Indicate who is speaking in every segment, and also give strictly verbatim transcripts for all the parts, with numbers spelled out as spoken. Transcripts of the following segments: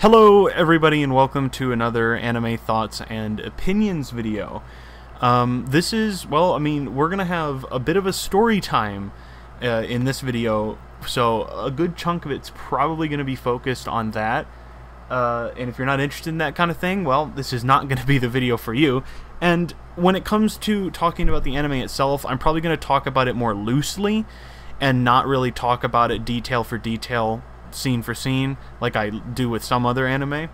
Speaker 1: Hello everybody and welcome to another anime thoughts and opinions video. Um, this is, well, I mean, we're gonna have a bit of a story time uh, in this video, so a good chunk of it's probably gonna be focused on that. Uh, and if you're not interested in that kind of thing, well, this is not gonna be the video for you. And when it comes to talking about the anime itself, I'm probably gonna talk about it more loosely and not really talk about it detail for detail, scene for scene, like I do with some other anime.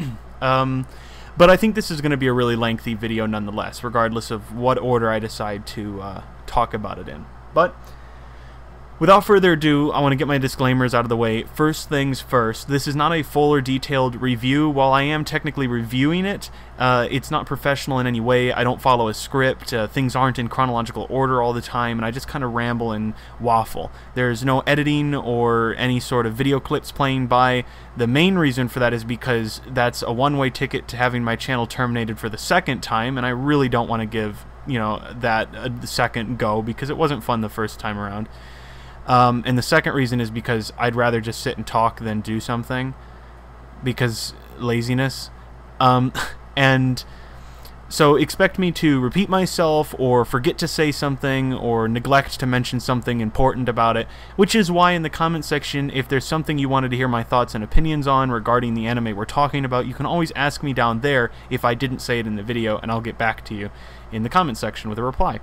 Speaker 1: um, but I think this is going to be a really lengthy video nonetheless, regardless of what order I decide to uh, talk about it in. But without further ado, I want to get my disclaimers out of the way. First things first, this is not a full or detailed review. While I am technically reviewing it, uh, it's not professional in any way. I don't follow a script. Uh, things aren't in chronological order all the time, and I just kind of ramble and waffle. There's no editing or any sort of video clips playing by. The main reason for that is because that's a one-way ticket to having my channel terminated for the second time, and I really don't want to give, you know, that a second go because it wasn't fun the first time around. Um, and the second reason is because I'd rather just sit and talk than do something, because laziness. Um, and so expect me to repeat myself or forget to say something or neglect to mention something important about it, which is why in the comment section, if there's something you wanted to hear my thoughts and opinions on regarding the anime we're talking about, you can always ask me down there if I didn't say it in the video, and I'll get back to you in the comment section with a reply.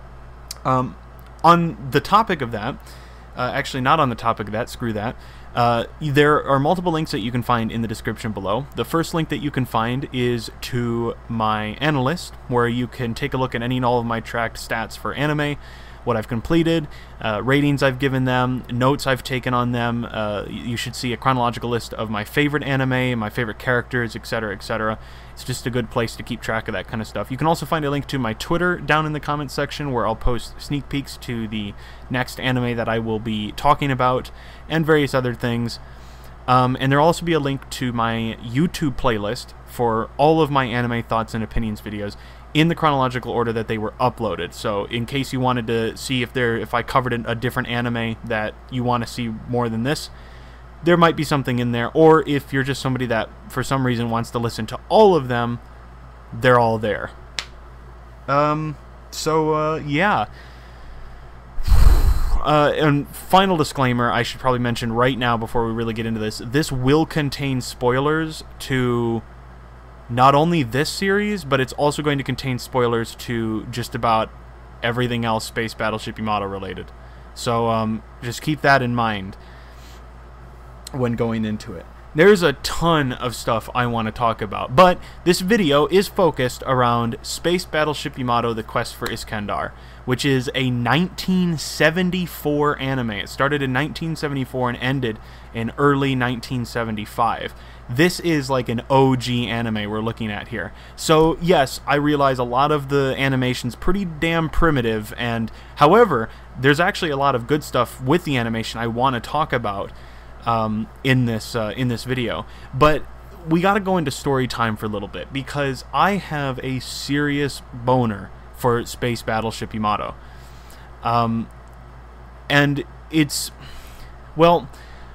Speaker 1: Um, on the topic of that, Uh, actually, not on the topic of that, screw that. Uh, there are multiple links that you can find in the description below. The first link that you can find is to my analyst, where you can take a look at any and all of my tracked stats for anime, what I've completed, uh, ratings I've given them, notes I've taken on them. Uh, you should see a chronological list of my favorite anime, my favorite characters, et cetera, et cetera. It's just a good place to keep track of that kind of stuff. You can also find a link to my Twitter down in the comment section, where I'll post sneak peeks to the next anime that I will be talking about and various other things. Um, and there'll also be a link to my YouTube playlist for all of my anime thoughts and opinions videos in the chronological order that they were uploaded. So in case you wanted to see if there, if I covered a different anime that you want to see more than this, there might be something in there. Or if you're just somebody that for some reason wants to listen to all of them, they're all there. Um, so uh, yeah. Uh, and final disclaimer, I should probably mention right now before we really get into this, this will contain spoilers to not only this series, but it's also going to contain spoilers to just about everything else Space Battleship Yamato related. So um, just keep that in mind when going into it. There's a ton of stuff I want to talk about, but this video is focused around Space Battleship Yamato: The Quest for Iscandar, which is a nineteen seventy-four anime. It started in nineteen seventy-four and ended in early nineteen seventy-five. This is like an O G anime we're looking at here. So yes, I realize a lot of the animation's pretty damn primitive, and however, there's actually a lot of good stuff with the animation I want to talk about um, in this uh, in this video. But we got to go into story time for a little bit, because I have a serious boner for Space Battleship Yamato. Um, and it's, well,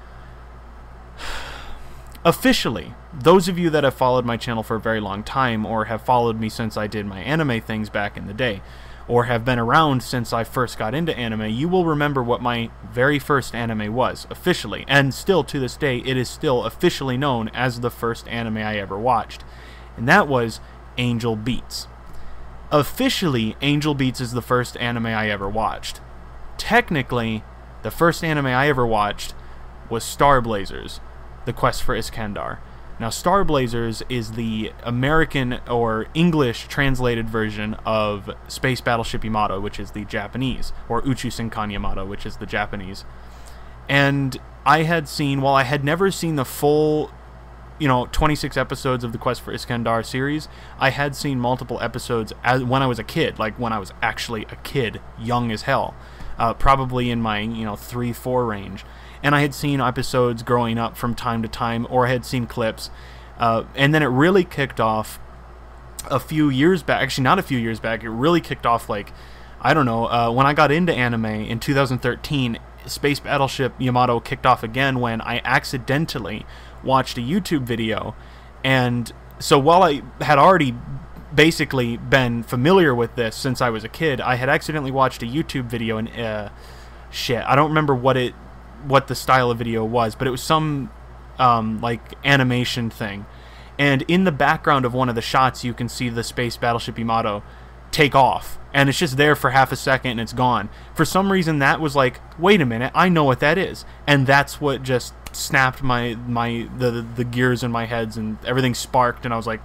Speaker 1: officially, those of you that have followed my channel for a very long time, or have followed me since I did my anime things back in the day, or have been around since I first got into anime, you will remember what my very first anime was, officially. And still, to this day, it is still officially known as the first anime I ever watched. And that was Angel Beats. Officially, Angel Beats is the first anime I ever watched. Technically, the first anime I ever watched was Star Blazers: The Quest for Iscandar. Now, Star Blazers is the American or English translated version of Space Battleship Yamato, which is the Japanese, or Uchusenkan Yamato, which is the Japanese. And I had seen, while I had never seen the full, you know, twenty-six episodes of the Quest for Iscandar series, I had seen multiple episodes as, when I was a kid, like when I was actually a kid, young as hell, uh, probably in my, you know, three, four range. And I had seen episodes growing up from time to time, or I had seen clips. Uh, and then it really kicked off a few years back. Actually, not a few years back. It really kicked off, like, I don't know, uh, when I got into anime in two thousand thirteen, Space Battleship Yamato kicked off again when I accidentally watched a YouTube video. And so while I had already basically been familiar with this since I was a kid, I had accidentally watched a YouTube video, and uh, shit, I don't remember what it, what the style of video was, but it was some um, like animation thing. And in the background of one of the shots, you can see the Space Battleship Yamato take off, and it's just there for half a second and it's gone. For some reason, that was like, wait a minute, I know what that is, and that's what just snapped my my the the gears in my heads, and everything sparked, and I was like,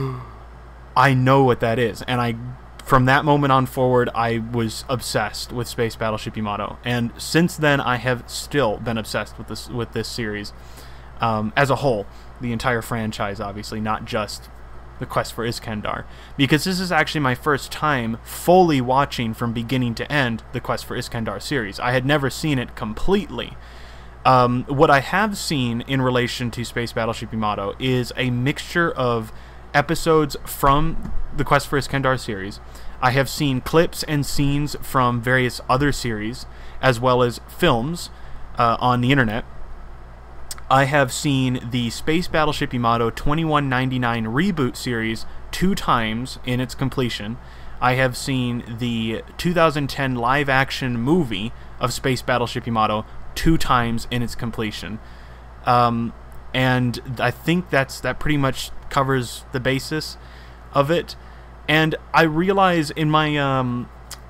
Speaker 1: I know what that is. And I, from that moment on forward, I was obsessed with Space Battleship Yamato, and since then I have still been obsessed with this with this series um, as a whole, the entire franchise, obviously, not just the Quest for Iscandar, because this is actually my first time fully watching from beginning to end the Quest for Iscandar series. I had never seen it completely. Um, what I have seen in relation to Space Battleship Yamato is a mixture of episodes from the Quest for Iscandar series. I have seen clips and scenes from various other series, as well as films uh, on the internet. I have seen the Space Battleship Yamato twenty-one ninety-nine reboot series two times in its completion. I have seen the two thousand ten live-action movie of Space Battleship Yamato two times in its completion. Um, and I think that's that pretty much covers the basis of it. And I realize in my um,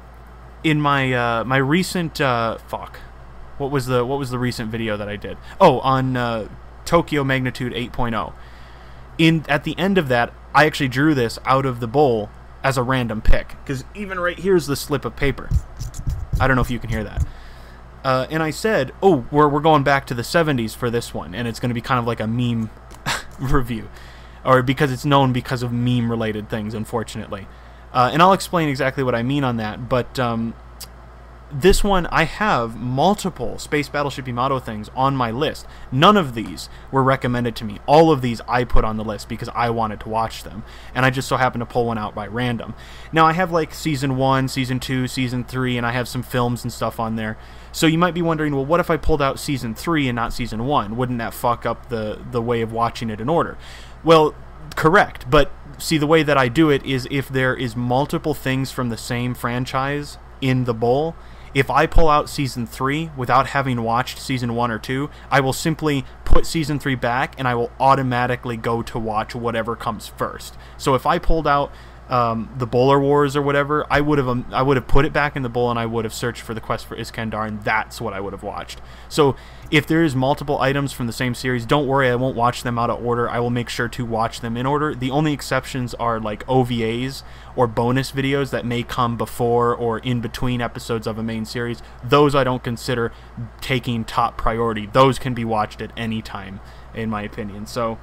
Speaker 1: in my uh, my recent uh, fuck. What was the what was the recent video that I did? Oh, on uh, Tokyo Magnitude eight point oh. In at the end of that, I actually drew this out of the bowl as a random pick, because even right here's the slip of paper. I don't know if you can hear that. Uh, and I said, oh, we're we're going back to the seventies for this one, and it's going to be kind of like a meme review, or because it's known because of meme-related things, unfortunately. Uh, and I'll explain exactly what I mean on that, but. Um, This one, I have multiple Space Battleship Yamato things on my list. None of these were recommended to me. All of these I put on the list because I wanted to watch them. And I just so happened to pull one out by random. Now, I have like Season one, Season two, Season three, and I have some films and stuff on there. So you might be wondering, well, what if I pulled out Season three and not Season one? Wouldn't that fuck up the, the way of watching it in order? Well, correct. But see, the way that I do it is if there is multiple things from the same franchise in the bowl, if I pull out Season three without having watched Season one or two, I will simply put Season three back, and I will automatically go to watch whatever comes first. So if I pulled out um, the Bowler Wars or whatever, I would have um, I would have put it back in the bowl, and I would have searched for the Quest for Iscandar, and that's what I would have watched. So if there is multiple items from the same series, don't worry, I won't watch them out of order. I will make sure to watch them in order. The only exceptions are like O V As or bonus videos that may come before or in between episodes of a main series. Those I don't consider taking top priority. Those can be watched at any time, in my opinion. So,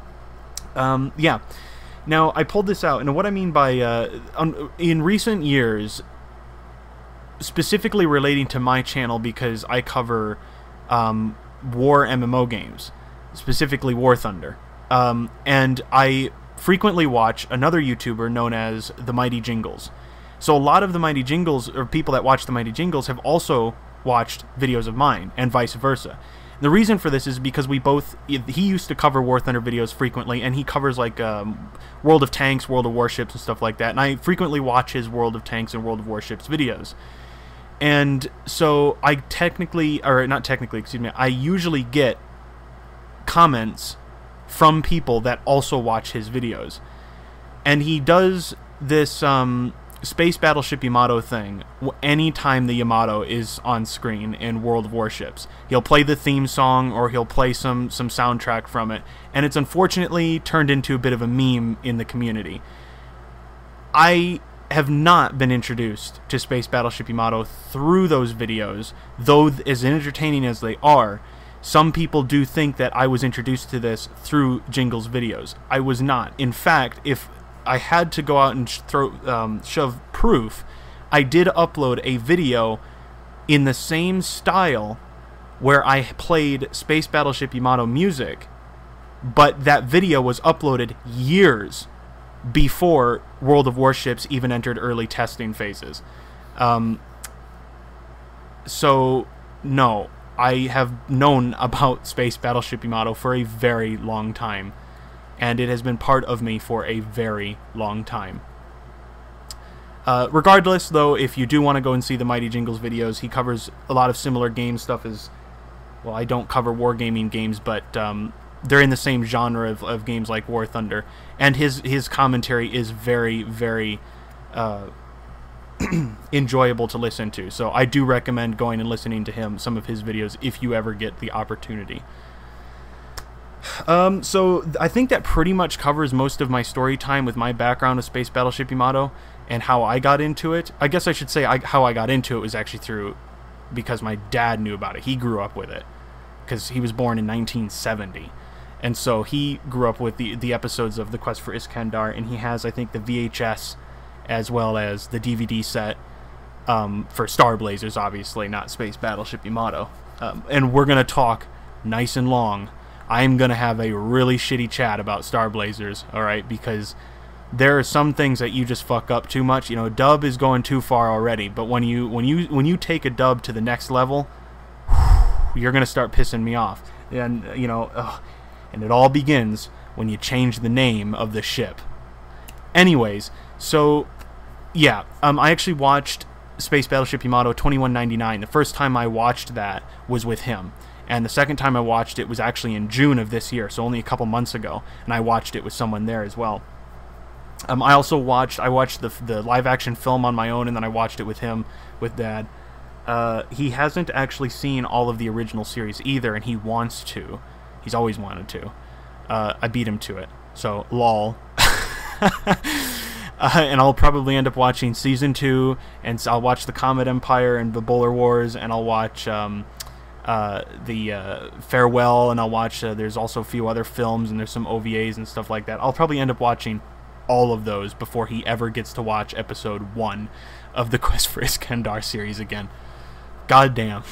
Speaker 1: um, yeah. Now, I pulled this out, and what I mean by, uh, um, in recent years, specifically relating to my channel, because I cover um, war M M O games, specifically War Thunder, um, and I frequently watch another YouTuber known as The Mighty Jingles. So a lot of the Mighty Jingles, or people that watch the Mighty Jingles, have also watched videos of mine, and vice versa. The reason for this is because we both, he used to cover War Thunder videos frequently, and he covers like um, World of Tanks, World of Warships, and stuff like that, and I frequently watch his World of Tanks and World of Warships videos. And so I technically, or not technically, excuse me, I usually get comments from people that also watch his videos. And he does this um, Space Battleship Yamato thing anytime the Yamato is on screen in World of Warships. He'll play the theme song, or he'll play some, some soundtrack from it, and it's unfortunately turned into a bit of a meme in the community. I have not been introduced to Space Battleship Yamato through those videos, though as entertaining as they are. Some people do think that I was introduced to this through Jingles videos. I was not. In fact, if I had to go out and throw um, shove proof, I did upload a video in the same style where I played Space Battleship Yamato music, but that video was uploaded years before World of Warships even entered early testing phases. Um, so no, I have known about Space Battleship Yamato for a very long time, and it has been part of me for a very long time. Uh, regardless, though, if you do want to go and see the Mighty Jingles videos, he covers a lot of similar game stuff as, well, I don't cover wargaming games, but um, they're in the same genre of, of games like War Thunder, and his, his commentary is very, very uh, enjoyable to listen to, so I do recommend going and listening to him, some of his videos, if you ever get the opportunity. Um, so I think that pretty much covers most of my story time with my background of Space Battleship Yamato and how I got into it. I guess I should say I, how I got into it was actually through, because my dad knew about it. He grew up with it, because he was born in nineteen seventy. And so he grew up with the, the episodes of The Quest for Iscandar, and he has, I think, the V H S as well as the D V D set um, for Star Blazers, obviously, not Space Battleship Yamato. Um, and we're going to talk nice and long. I'm going to have a really shitty chat about Star Blazers, alright, because there are some things that you just fuck up too much. You know, dub is going too far already, but when you when you when you take a dub to the next level, you're going to start pissing me off. And you know, ugh, and it all begins when you change the name of the ship. Anyways, so yeah, um I actually watched Space Battleship Yamato twenty-one ninety-nine. The first time I watched that was with him. And the second time I watched it was actually in June of this year, so only a couple months ago, and I watched it with someone there as well. Um, I also watched I watched the the live action film on my own, and then I watched it with him, with Dad. Uh, he hasn't actually seen all of the original series either, and he wants to. He's always wanted to. Uh, I beat him to it, so lol. uh, and I'll probably end up watching season two, and so I'll watch the Comet Empire and the Bowler Wars, and I'll watch um, uh, the uh, Farewell, and I'll watch. Uh, there's also a few other films, and there's some O V As and stuff like that. I'll probably end up watching all of those before he ever gets to watch episode one of the Quest for Iscandar series again. God damn.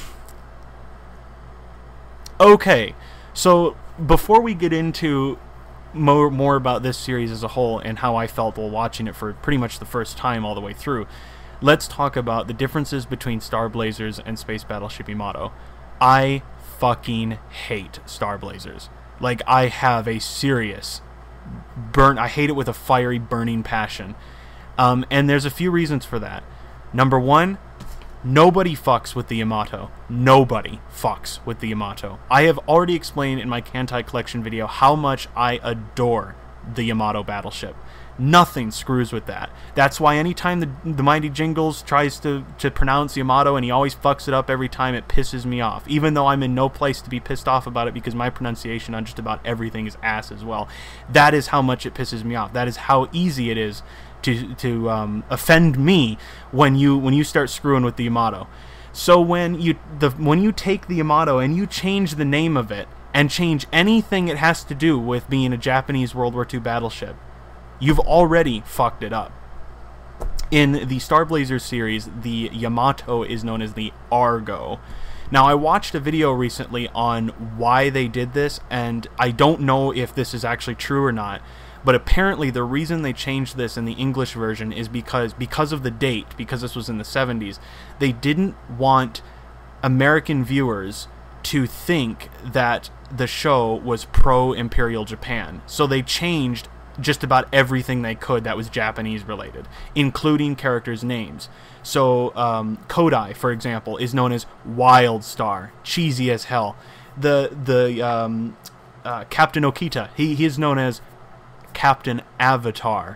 Speaker 1: Okay, so before we get into more, more about this series as a whole and how I felt while watching it for pretty much the first time all the way through, let's talk about the differences between Star Blazers and Space Battleship Yamato. I fucking hate Star Blazers. Like, I have a serious burn. I hate it with a fiery, burning passion. Um, and there's a few reasons for that. Number one, nobody fucks with the Yamato. Nobody fucks with the Yamato. I have already explained in my Kantai collection video how much I adore the Yamato battleship. Nothing screws with that. That's why anytime the, the Mighty Jingles tries to, to pronounce Yamato and he always fucks it up every time, it pisses me off. Even though I'm in no place to be pissed off about it because my pronunciation on just about everything is ass as well. That is how much it pisses me off. That is how easy it is to to um, offend me when you when you start screwing with the Yamato. So when you the when you take the Yamato and you change the name of it and change anything it has to do with being a Japanese World War Two battleship, you've already fucked it up. In the Star Blazers series, the Yamato is known as the Argo. Now, I watched a video recently on why they did this, and I don't know if this is actually true or not, but apparently the reason they changed this in the English version is because, because of the date, because this was in the seventies, they didn't want American viewers to think that the show was pro-Imperial Japan. So they changed just about everything they could that was Japanese related, including characters' names. So um, Kodai, for example, is known as Wild Star, cheesy as hell. The the um, uh, Captain Okita, he, he is known as Captain Avatar.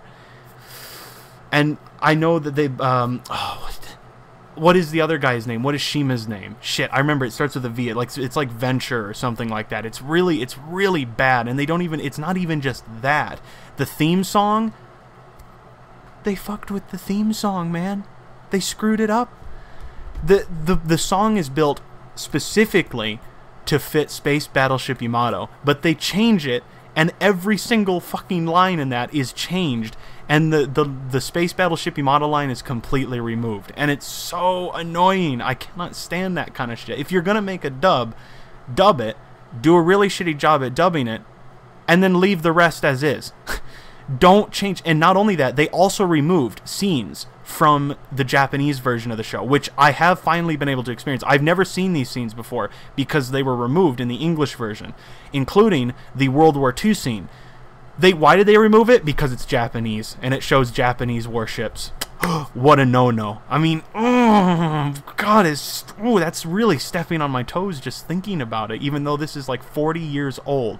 Speaker 1: And I know that they um, oh, what, what is the other guy's name? What is Shima's name? Shit, I remember it starts with a V. It like it's like Venture or something like that. It's really it's really bad, and they don't even. It's not even just that. The theme song. They fucked with the theme song, man. They screwed it up. the the The song is built specifically to fit Space Battleship Yamato, but they change it, and every single fucking line in that is changed. And the, the, the Space Battleship Yamato line is completely removed. And it's so annoying. I cannot stand that kind of shit. If you're going to make a dub, dub it, do a really shitty job at dubbing it, and then leave the rest as is. Don't change. And not only that, they also removed scenes from the Japanese version of the show, which I have finally been able to experience. I've never seen these scenes before because they were removed in the English version, including the World War Two scene. They why did they remove it? Because it's Japanese and it shows Japanese warships. What a no-no. I mean, oh, God, is oh, that's really stepping on my toes just thinking about it, even though this is like forty years old.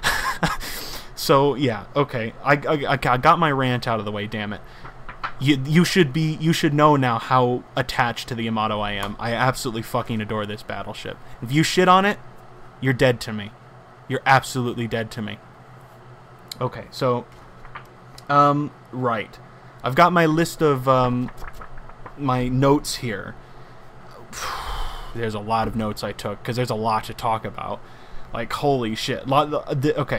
Speaker 1: So yeah, okay, I, I, I got my rant out of the way. Damn it. You you should be you should know now how attached to the Yamato I am. I absolutely fucking adore this battleship. If you shit on it, you're dead to me. You're absolutely dead to me. Okay, so um right. I've got my list of um my notes here. There's a lot of notes I took because there's a lot to talk about. Like holy shit. Lot the, okay.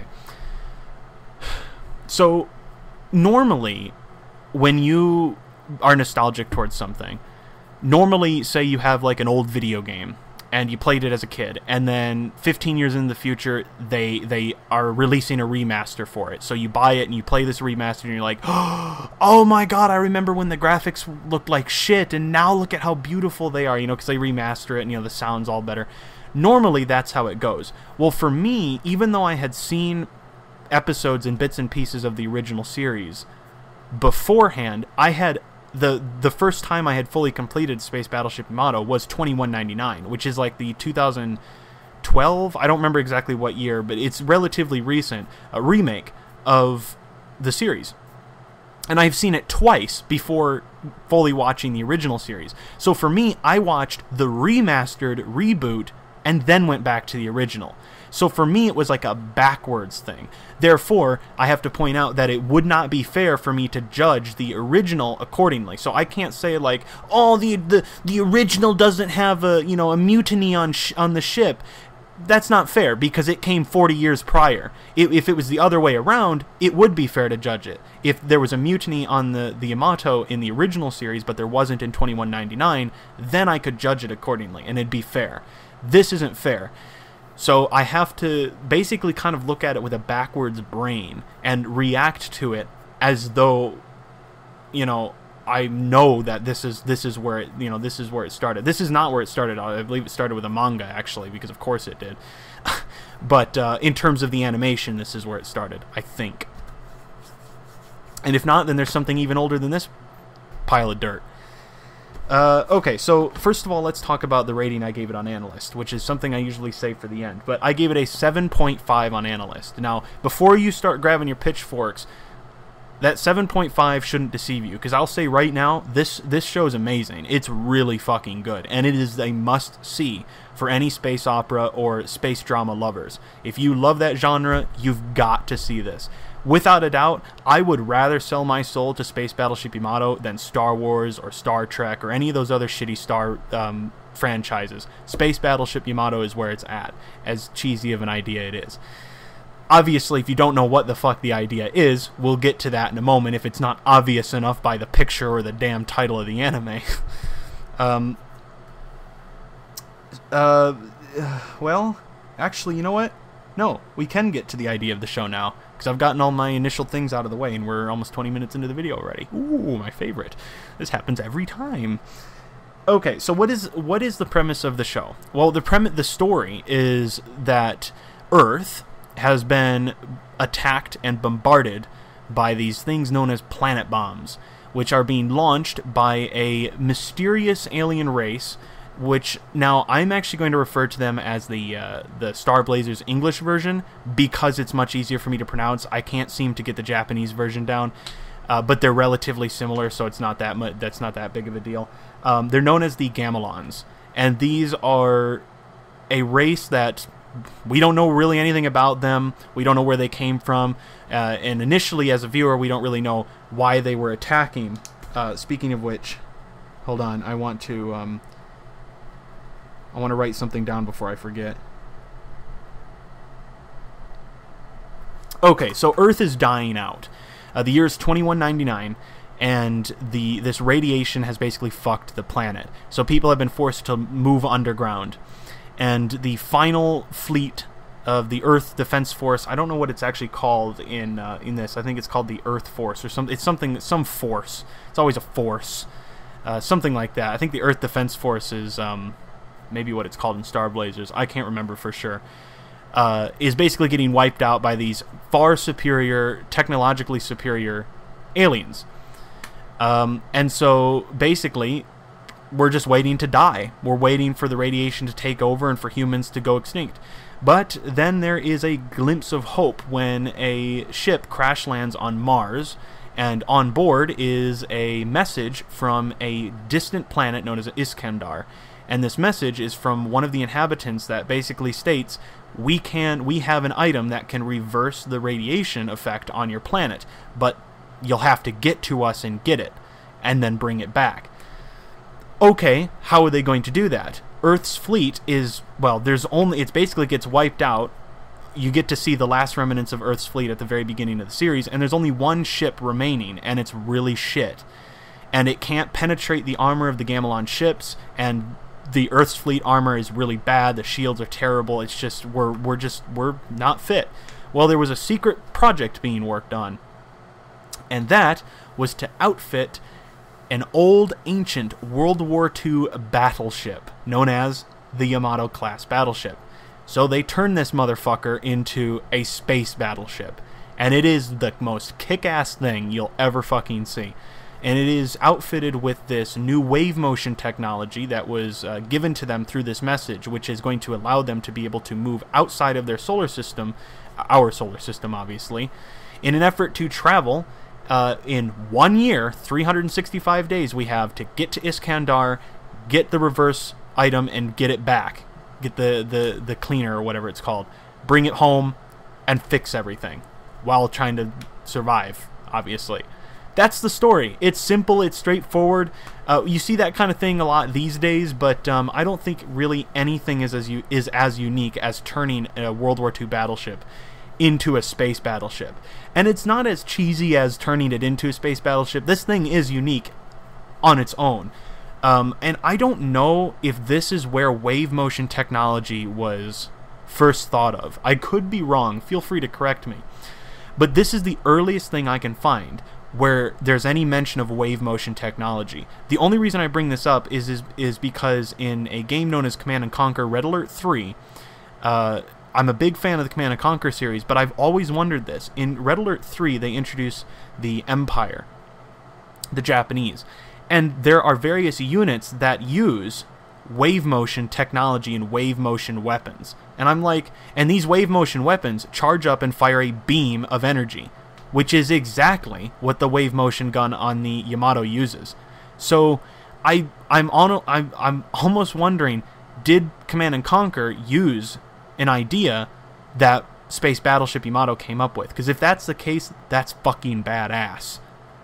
Speaker 1: So normally when you are nostalgic towards something, normally say you have like an old video game and you played it as a kid, and then fifteen years in the future they they are releasing a remaster for it. So you buy it and you play this remaster and you're like, oh my god, I remember when the graphics looked like shit and now look at how beautiful they are, you know, because they remaster it and, you know, the sound's all better. Normally that's how it goes. Well, for me, even though I had seen episodes and bits and pieces of the original series beforehand, I had the the first time I had fully completed Space Battleship Yamato was twenty-one ninety-nine, which is like the two thousand twelve, I don't remember exactly what year, but it's relatively recent, a remake of the series. And I've seen it twice before fully watching the original series. So for me, I watched the remastered reboot and then went back to the original. So for me, it was like a backwards thing. Therefore, I have to point out that it would not be fair for me to judge the original accordingly. So I can't say like, oh, the the, the original doesn't have a, you know, a mutiny on sh on the ship. That's not fair because it came forty years prior. If, if it was the other way around, it would be fair to judge it. If there was a mutiny on the, the Yamato in the original series, but there wasn't in twenty-one ninety-nine, then I could judge it accordingly, and it'd be fair. This isn't fair. So I have to basically kind of look at it with a backwards brain and react to it as though, you know, I know that this is this is where it, you know, this is where it started. This is not where it started. I believe it started with a manga, actually, because of course it did. But uh, in terms of the animation, this is where it started, I think. And if not, then there's something even older than this pile of dirt. Uh, okay, so first of all, let's talk about the rating I gave it on Analyst, which is something I usually save for the end. But I gave it a seven point five on Analyst. Now, before you start grabbing your pitchforks, that seven point five shouldn't deceive you, because I'll say right now, this this show is amazing. It's really fucking good, and it is a must-see for any space opera or space drama lovers. If you love that genre, you've got to see this. Without a doubt, I would rather sell my soul to Space Battleship Yamato than Star Wars or Star Trek or any of those other shitty Star um, franchises. Space Battleship Yamato is where it's at, as cheesy of an idea it is. Obviously, if you don't know what the fuck the idea is, we'll get to that in a moment if it's not obvious enough by the picture or the damn title of the anime. um, uh, well, actually, you know what? No, we can get to the idea of the show now, because I've gotten all my initial things out of the way, and we're almost twenty minutes into the video already. Ooh, my favorite. This happens every time. Okay, so what is what is the premise of the show? Well, the premise, the story is that Earth has been attacked and bombarded by these things known as planet bombs, which are being launched by a mysterious alien race, which now I'm actually going to refer to them as the uh, the Star Blazers English version because it's much easier for me to pronounce. I can't seem to get the Japanese version down, uh, but they're relatively similar, so it's not that much, that's not that big of a deal. Um, they're known as the Gamelons, and these are a race that we don't know really anything about them. We don't know where they came from, uh, and initially, as a viewer, we don't really know why they were attacking. Uh, speaking of which, hold on, I want to. Um, I want to write something down before I forget. Okay, so Earth is dying out. Uh, the year is twenty-one ninety-nine, and the this radiation has basically fucked the planet. So people have been forced to move underground. And the final fleet of the Earth Defense Force. I don't know what it's actually called in uh, in this. I think it's called the Earth Force or some. It's something, some force. It's always a force, uh, something like that. I think the Earth Defense Force is um, maybe what it's called in Star Blazers. I can't remember for sure. Uh, is basically getting wiped out by these far superior, technologically superior aliens. Um, and so basically, we're just waiting to die. We're waiting for the radiation to take over and for humans to go extinct. But then there is a glimpse of hope when a ship crash lands on Mars, and on board is a message from a distant planet known as Iscandar. And this message is from one of the inhabitants that basically states, we can we have an item that can reverse the radiation effect on your planet, but you'll have to get to us and get it, and then bring it back. Okay, how are they going to do that? Earth's fleet is, well, there's only, it basically gets wiped out. You get to see the last remnants of Earth's fleet at the very beginning of the series, and there's only one ship remaining, and it's really shit. And it can't penetrate the armor of the Gamelon ships, and the Earth's fleet armor is really bad. The shields are terrible. It's just, we're, we're just, we're not fit. Well, there was a secret project being worked on, and that was to outfit an old, ancient World War Two battleship known as the Yamato class battleship. So they turned this motherfucker into a space battleship, and it is the most kick-ass thing you'll ever fucking see. And it is outfitted with this new wave motion technology that was uh, given to them through this message, which is going to allow them to be able to move outside of their solar system, our solar system obviously, in an effort to travel Uh, in one year, three hundred sixty-five days we have to get to Iscandar, get the reverse item, and get it back. Get the, the, the cleaner or whatever it's called. Bring it home and fix everything while trying to survive, obviously. That's the story. It's simple, it's straightforward. Uh, you see that kind of thing a lot these days, but um, I don't think really anything is as, u is as unique as turning a World War Two battleship into a space battleship. And it's not as cheesy as turning it into a space battleship. This thing is unique on its own. Um, and I don't know if this is where wave motion technology was first thought of. I could be wrong. Feel free to correct me. But this is the earliest thing I can find where there's any mention of wave motion technology. The only reason I bring this up is, is, is because in a game known as Command and Conquer Red Alert three, uh, I'm a big fan of the Command and Conquer series, but I've always wondered this. In Red Alert three, they introduce the Empire, the Japanese, and there are various units that use wave motion technology and wave motion weapons. And I'm like, and these wave motion weapons charge up and fire a beam of energy, which is exactly what the wave motion gun on the Yamato uses. So I, I'm, on, I'm, I'm almost wondering, did Command and Conquer use an idea that Space Battleship Yamato came up with? Because if that's the case, that's fucking badass.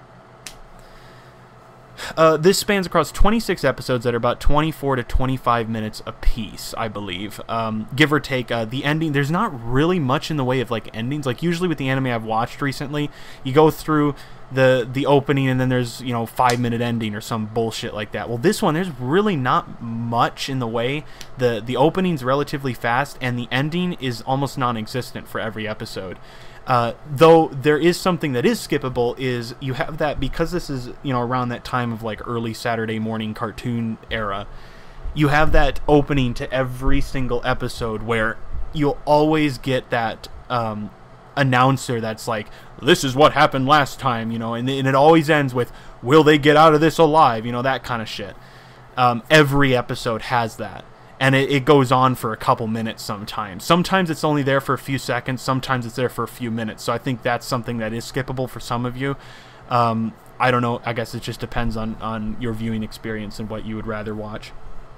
Speaker 1: Uh, this spans across twenty-six episodes that are about twenty-four to twenty-five minutes apiece, I believe. Um, give or take. Uh, the ending, there's not really much in the way of like endings. Like usually with the anime I've watched recently, you go through the the opening and then there's, you know, five minute ending or some bullshit like that. Well, this one, there's really not much in the way. The, the opening's relatively fast and the ending is almost non-existent for every episode. Uh, though there is something that is skippable, is you have that, because this is, you know, around that time of like early Saturday morning cartoon era, you have that opening to every single episode where you'll always get that um, announcer that's like, this is what happened last time, you know, and, and it always ends with, will they get out of this alive, you know, that kind of shit. Um, every episode has that. And it, it goes on for a couple minutes sometimes. Sometimes it's only there for a few seconds. Sometimes it's there for a few minutes. So I think that's something that is skippable for some of you. Um, I don't know. I guess it just depends on, on your viewing experience and what you would rather watch.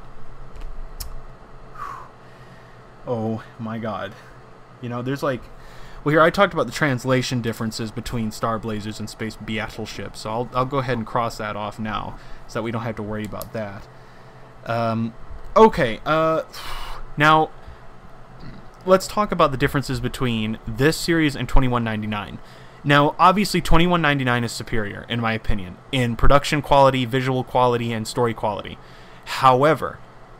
Speaker 1: Oh, my God. You know, there's like... Well, here, I talked about the translation differences between Star Blazers and Space Battleships. So I'll, I'll go ahead and cross that off now so that we don't have to worry about that. Um... Okay, uh, now, let's talk about the differences between this series and twenty-one ninety-nine. Now, obviously, twenty-one ninety-nine is superior, in my opinion, in production quality, visual quality, and story quality. However,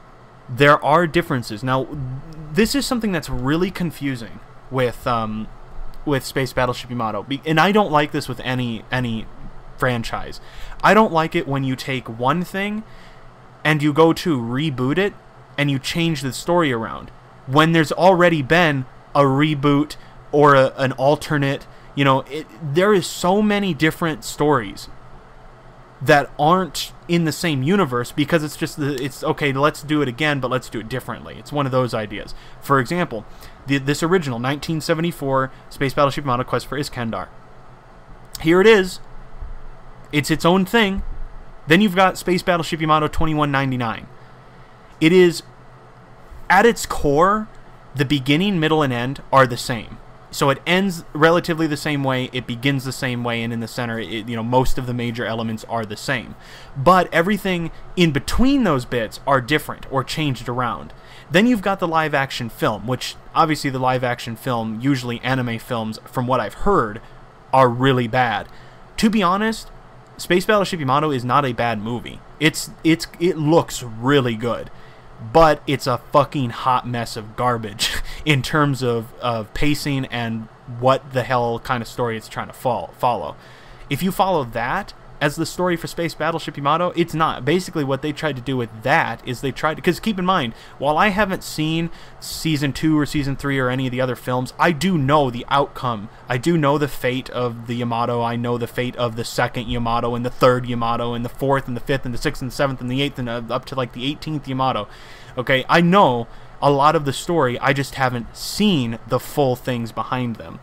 Speaker 1: there are differences. Now, this is something that's really confusing with um, with Space Battleship Yamato, and I don't like this with any any franchise. I don't like it when you take one thing and you go to reboot it and you change the story around when there's already been a reboot or a, an alternate. You know, it, there is so many different stories that aren't in the same universe because it's just the, it's okay, let's do it again, but let's do it differently. It's one of those ideas. For example, the, this original nineteen seventy-four Space Battleship Yamato Quest for Iscandar. Here it is. It's its own thing. Then you've got Space Battleship Yamato twenty-one ninety-nine. It is, at its core, the beginning, middle, and end are the same. So it ends relatively the same way, it begins the same way, and in the center, it, you know, most of the major elements are the same. But everything in between those bits are different or changed around. Then you've got the live-action film, which obviously the live-action film, usually anime films, from what I've heard, are really bad. To be honest, Space Battleship Yamato is not a bad movie. It's it's it looks really good. But it's a fucking hot mess of garbage in terms of, of pacing and what the hell kind of story it's trying to fall, follow. If you follow that as the story for Space Battleship Yamato, it's not. Basically, what they tried to do with that is they tried... Because keep in mind, while I haven't seen Season two or Season three or any of the other films, I do know the outcome. I do know the fate of the Yamato. I know the fate of the second Yamato and the third Yamato and the fourth and the fifth and the sixth and the seventh and the eighth and uh, up to like the eighteenth Yamato. Okay, I know a lot of the story. I just haven't seen the full things behind them.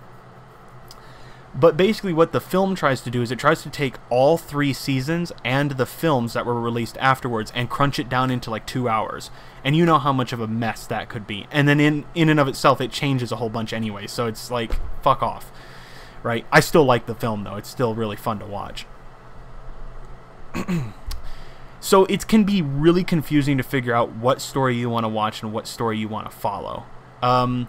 Speaker 1: But basically what the film tries to do is it tries to take all three seasons and the films that were released afterwards and crunch it down into like two hours. And you know how much of a mess that could be. And then in, in and of itself, it changes a whole bunch anyway. So it's like, fuck off. Right? I still like the film, though. It's still really fun to watch. So it can be really confusing to figure out what story you want to watch and what story you want to follow. Um...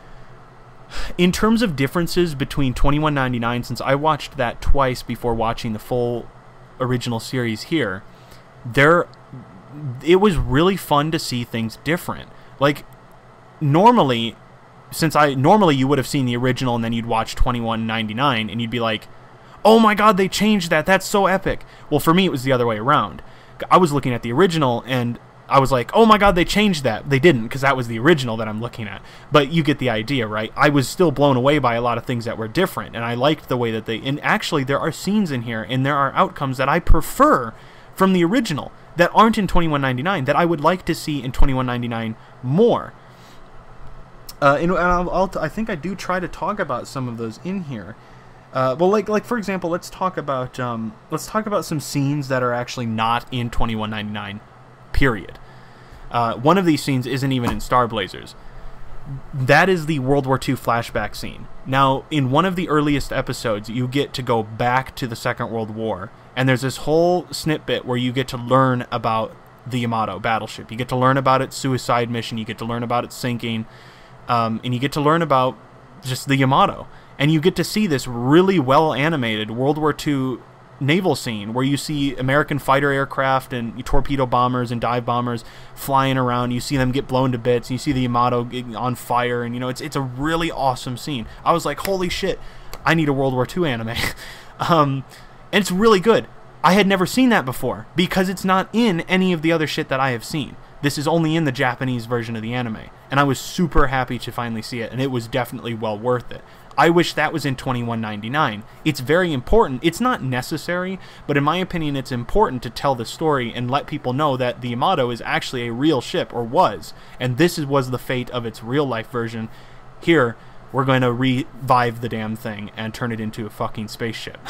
Speaker 1: In terms of differences between twenty-one ninety-nine, since I watched that twice before watching the full original series here, there, it was really fun to see things different. Like, normally, since I, normally you would have seen the original and then you'd watch twenty-one ninety-nine and you'd be like, oh my god, they changed that, that's so epic. Well, for me, it was the other way around. I was looking at the original and I was like, oh my god, they changed that. They didn't, because that was the original that I'm looking at. But you get the idea, right? I was still blown away by a lot of things that were different, and I liked the way that they... And actually, there are scenes in here, and there are outcomes that I prefer from the original that aren't in twenty-one ninety-nine, that I would like to see in twenty-one ninety-nine more. Uh, and I'll, I'll, I think I do try to talk about some of those in here. Uh, well, like, like for example, let's talk about um, let's talk about some scenes that are actually not in twenty-one ninety-nine. Period. Uh, one of these scenes isn't even in Star Blazers. That is the World War Two flashback scene. Now, in one of the earliest episodes, you get to go back to the Second World War, and there's this whole snippet where you get to learn about the Yamato battleship. You get to learn about its suicide mission, you get to learn about its sinking, um, and you get to learn about just the Yamato. And you get to see this really well-animated World War Two naval scene where you see American fighter aircraft and torpedo bombers and dive bombers flying around. You see them get blown to bits. And you see the Yamato getting on fire, and you know it's it's a really awesome scene. I was like, holy shit, I need a World War Two anime. um, and it's really good. I had never seen that before because it's not in any of the other shit that I have seen. This is only in the Japanese version of the anime, and I was super happy to finally see it, and it was definitely well worth it. I wish that was in twenty-one ninety-nine. It's very important. It's not necessary, but in my opinion, it's important to tell the story and let people know that the Yamato is actually a real ship, or was, and this is, was the fate of its real-life version. Here, we're going to revive the damn thing and turn it into a fucking spaceship.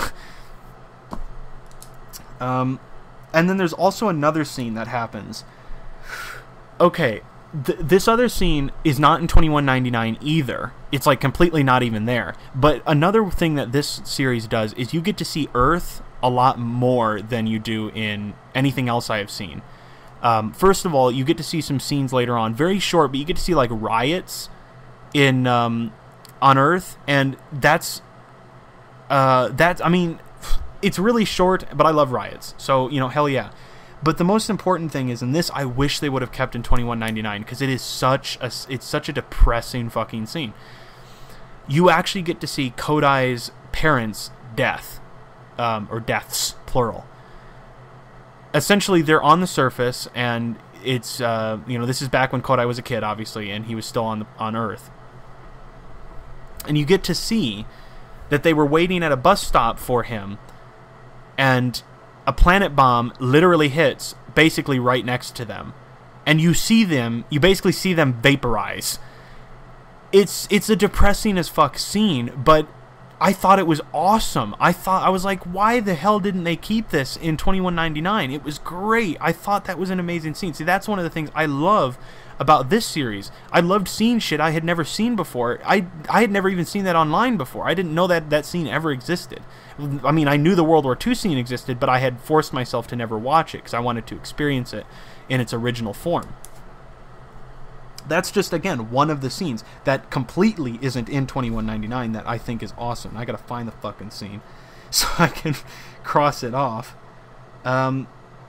Speaker 1: um, and then there's also another scene that happens. Okay, th this other scene is not in twenty-one ninety-nine either. It's like completely not even there. But another thing that this series does is you get to see Earth a lot more than you do in anything else I have seen. Um, first of all, you get to see some scenes later on, very short, but you get to see like riots in um, on Earth, and that's uh, that's I mean, it's really short, but I love riots, so you know, hell yeah. But the most important thing is, and this I wish they would have kept in twenty-one ninety-nine, because it is such a, it's such a depressing fucking scene. You actually get to see Kodai's parents' death, um, or deaths, plural. Essentially, they're on the surface, and it's, uh, you know, this is back when Kodai was a kid, obviously, and he was still on the, on Earth. And you get to see that they were waiting at a bus stop for him, and a planet bomb literally hits basically right next to them. And you see them, you basically see them vaporize. It's it's a depressing as fuck scene, but I thought it was awesome. I thought, I was like, why the hell didn't they keep this in twenty-one ninety-nine? It was great. I thought that was an amazing scene. See, that's one of the things I love about this series. I loved seeing shit I had never seen before. I I had never even seen that online before. I didn't know that that scene ever existed. I mean, I knew the World War Two scene existed, but I had forced myself to never watch it because I wanted to experience it in its original form. That's just, again, one of the scenes that completely isn't in twenty-one ninety-nine that I think is awesome. I gotta find the fucking scene so I can cross it off. Um,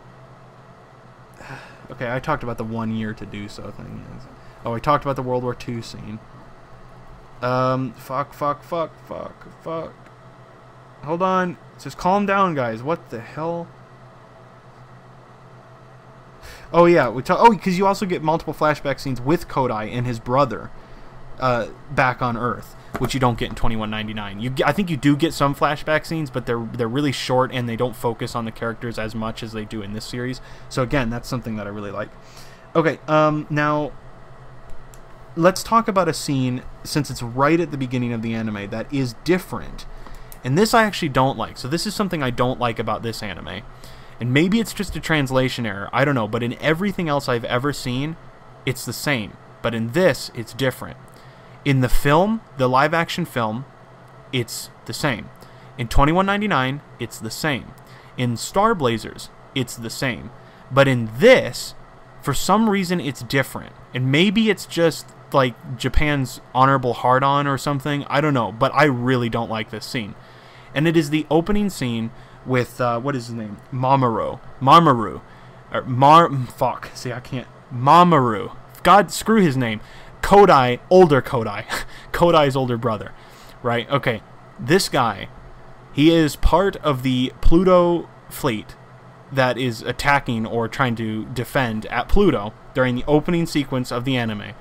Speaker 1: okay, I talked about the one year to do so thing. Oh, I talked about the World War Two scene. Um, fuck, fuck, fuck, fuck, fuck. Hold on. Just calm down, guys. What the hell? Oh, yeah. We talk, oh, because you also get multiple flashback scenes with Kodai and his brother uh, back on Earth, which you don't get in twenty-one ninety-nine. You, I think you do get some flashback scenes, but they're they're really short and they don't focus on the characters as much as they do in this series. So, again, that's something that I really like. Okay, um, now let's talk about a scene, since it's right at the beginning of the anime, that is different. And this I actually don't like. So this is something I don't like about this anime. And maybe it's just a translation error. I don't know. But in everything else I've ever seen, it's the same. But in this, it's different. In the film, the live-action film, it's the same. In twenty-one ninety-nine, it's the same. In Star Blazers, it's the same. But in this, for some reason, it's different. And maybe it's just like Japan's honorable hard-on or something. I don't know. But I really don't like this scene. And it is the opening scene with, uh, what is his name? Mamoru. Mamoru. Or Mar... Fuck. See, I can't... Mamoru. God, screw his name. Kodai, older Kodai. Kodai's older brother. Right? Okay. This guy, he is part of the Pluto fleet that is attacking or trying to defend at Pluto during the opening sequence of the anime.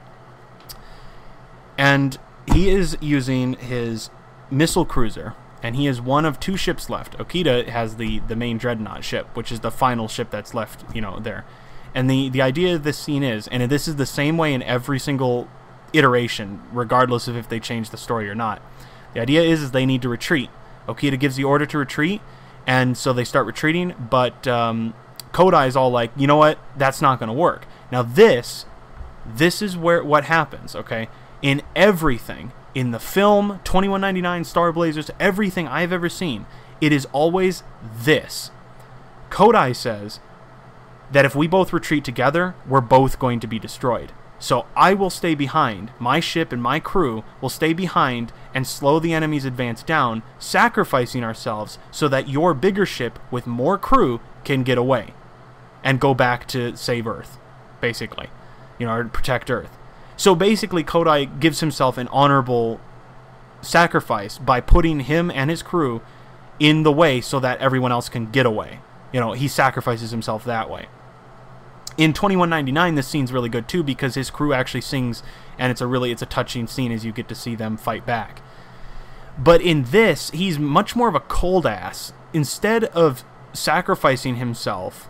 Speaker 1: And he is using his missile cruiser. And he is one of two ships left. Okita has the, the main dreadnought ship, which is the final ship that's left, you know, there. And the, the idea of this scene is, and this is the same way in every single iteration, regardless of if they change the story or not. The idea is, is they need to retreat. Okita gives the order to retreat, and so they start retreating, but um, Kodai is all like, you know what, that's not going to work. Now this, this is where what happens, okay? In everything, in the film, twenty-one ninety-nine, Star Blazers, everything I've ever seen, it is always this. Kodai says that if we both retreat together, we're both going to be destroyed. So I will stay behind. My ship and my crew will stay behind and slow the enemy's advance down, sacrificing ourselves so that your bigger ship with more crew can get away and go back to save Earth, basically, you know, or protect Earth. So basically, Kodai gives himself an honorable sacrifice by putting him and his crew in the way so that everyone else can get away. You know, he sacrifices himself that way. In twenty-one ninety-nine, this scene's really good too because his crew actually sings, and it's a really it's a touching scene as you get to see them fight back. But in this, he's much more of a cold ass. Instead of sacrificing himself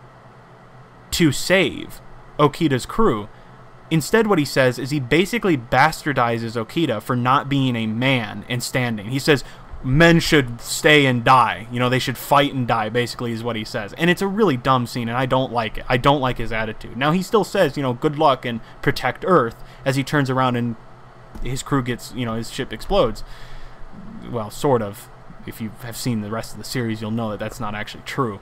Speaker 1: to save Okita's crew, instead, what he says is he basically bastardizes Okita for not being a man and standing. He says men should stay and die. You know, they should fight and die, basically, is what he says. And it's a really dumb scene, and I don't like it. I don't like his attitude. Now, he still says, you know, good luck and protect Earth as he turns around and his crew gets, you know, his ship explodes. Well, sort of. If you have seen the rest of the series, you'll know that that's not actually true.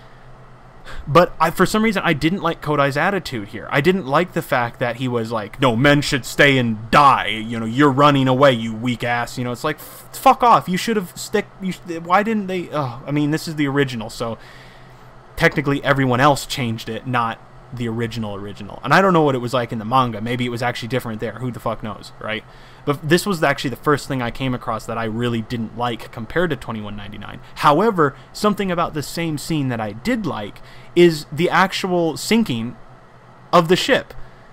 Speaker 1: But I, for some reason, I didn't like Kodai's attitude here. I didn't like the fact that he was like, no, men should stay and die. You know, you're running away, you weak ass. You know, it's like, fuck off. You should have stick. You, why didn't they? Oh, I mean, this is the original, so technically everyone else changed it, not the original original. And I don't know what it was like in the manga. Maybe it was actually different there. Who the fuck knows, right? But this was actually the first thing I came across that I really didn't like compared to twenty-one ninety-nine. However, something about the same scene that I did like is the actual sinking of the ship.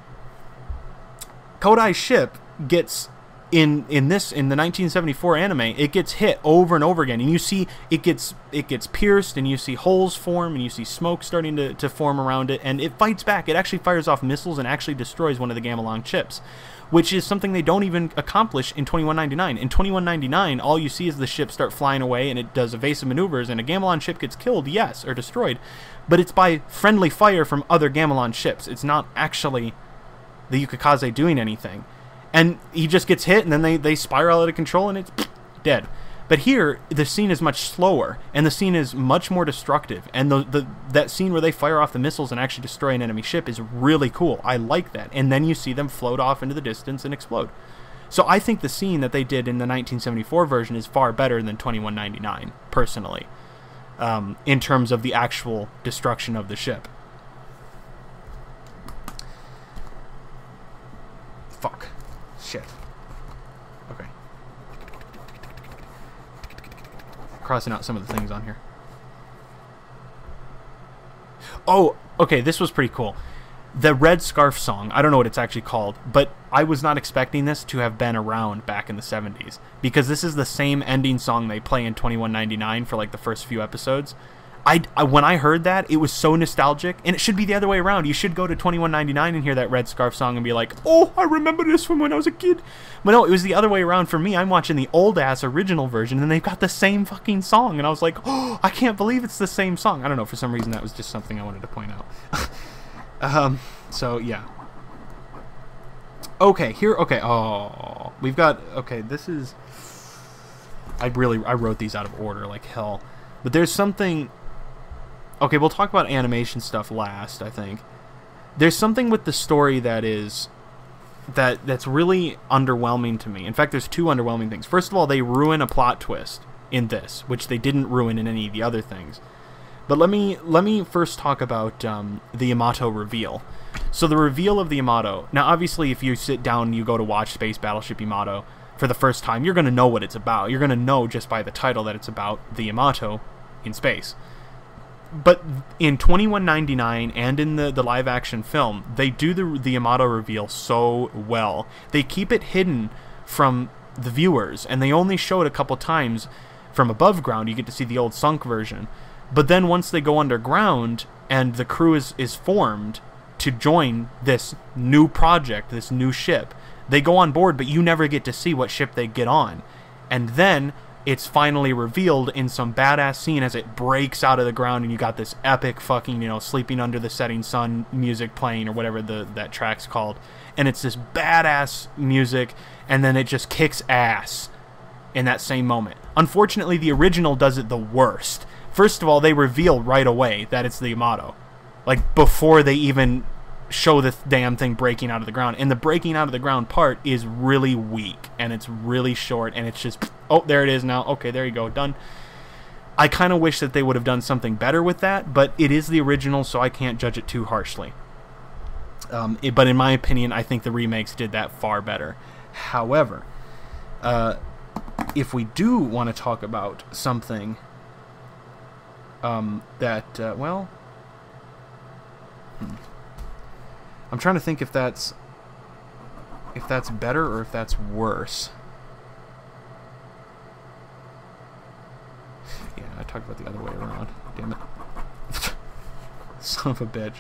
Speaker 1: Kodai's ship gets in in this in the nineteen seventy-four anime, it gets hit over and over again, and you see it gets it gets pierced, and you see holes form, and you see smoke starting to, to form around it, and it fights back. It actually fires off missiles and actually destroys one of the Gamelon ships, which is something they don't even accomplish in twenty-one ninety-nine. In twenty-one ninety-nine, all you see is the ship start flying away, and it does evasive maneuvers, and a Gamelon ship gets killed, yes, or destroyed, but it's by friendly fire from other Gamelon ships. It's not actually the Yukikaze doing anything. And he just gets hit, and then they, they spiral out of control, and it's dead. But here, the scene is much slower, and the scene is much more destructive. And the, the that scene where they fire off the missiles and actually destroy an enemy ship is really cool. I like that. And then you see them float off into the distance and explode. So I think the scene that they did in the nineteen seventy-four version is far better than twenty-one ninety-nine, personally, um, in terms of the actual destruction of the ship. Fuck. Shit. Okay. Crossing out some of the things on here. Oh, okay, this was pretty cool. The Red Scarf song, I don't know what it's actually called, but I was not expecting this to have been around back in the seventies, because this is the same ending song they play in twenty-one ninety-nine for like the first few episodes. I, I, when I heard that, it was so nostalgic, and it should be the other way around. You should go to twenty-one ninety-nine and hear that Red Scarf song and be like, oh, I remember this from when I was a kid. But no, it was the other way around for me. I'm watching the old-ass original version, and they've got the same fucking song, and I was like, oh, I can't believe it's the same song. I don't know, for some reason that was just something I wanted to point out. um, so, yeah. Okay, here, okay, oh, we've got, okay, this is, I really, I wrote these out of order like hell, but there's something... Okay, we'll talk about animation stuff last, I think. There's something with the story that is... That, that's really underwhelming to me. In fact, there's two underwhelming things. First of all, they ruin a plot twist in this, which they didn't ruin in any of the other things. But let me let me first talk about um, the Yamato reveal. So the reveal of the Yamato... Now, obviously, if you sit down and you go to watch Space Battleship Yamato for the first time, you're going to know what it's about. You're going to know just by the title that it's about the Yamato in space. But in twenty-one ninety-nine and in the, the live-action film, they do the, the Yamato reveal so well. They keep it hidden from the viewers, and they only show it a couple times from above ground. You get to see the old sunk version. But then once they go underground and the crew is, is formed to join this new project, this new ship, they go on board, but you never get to see what ship they get on. And then... it's finally revealed in some badass scene as it breaks out of the ground, and you got this epic fucking, you know, Sleeping Under the Setting Sun music playing, or whatever the that track's called. And it's this badass music, and then it just kicks ass in that same moment. Unfortunately, the original does it the worst. First of all, they reveal right away that it's the Yamato. Like, before they even show the damn thing breaking out of the ground. And the breaking out of the ground part is really weak, and it's really short, and it's just, oh, there it is now. Okay, there you go, done. I kind of wish that they would have done something better with that, but it is the original, so I can't judge it too harshly. Um, it, but in my opinion, I think the remakes did that far better. However, uh, if we do want to talk about something um, that, uh, well... Hmm. I'm trying to think if that's if that's better or if that's worse. Yeah, I talked about the other way around. Damn it. Son of a bitch.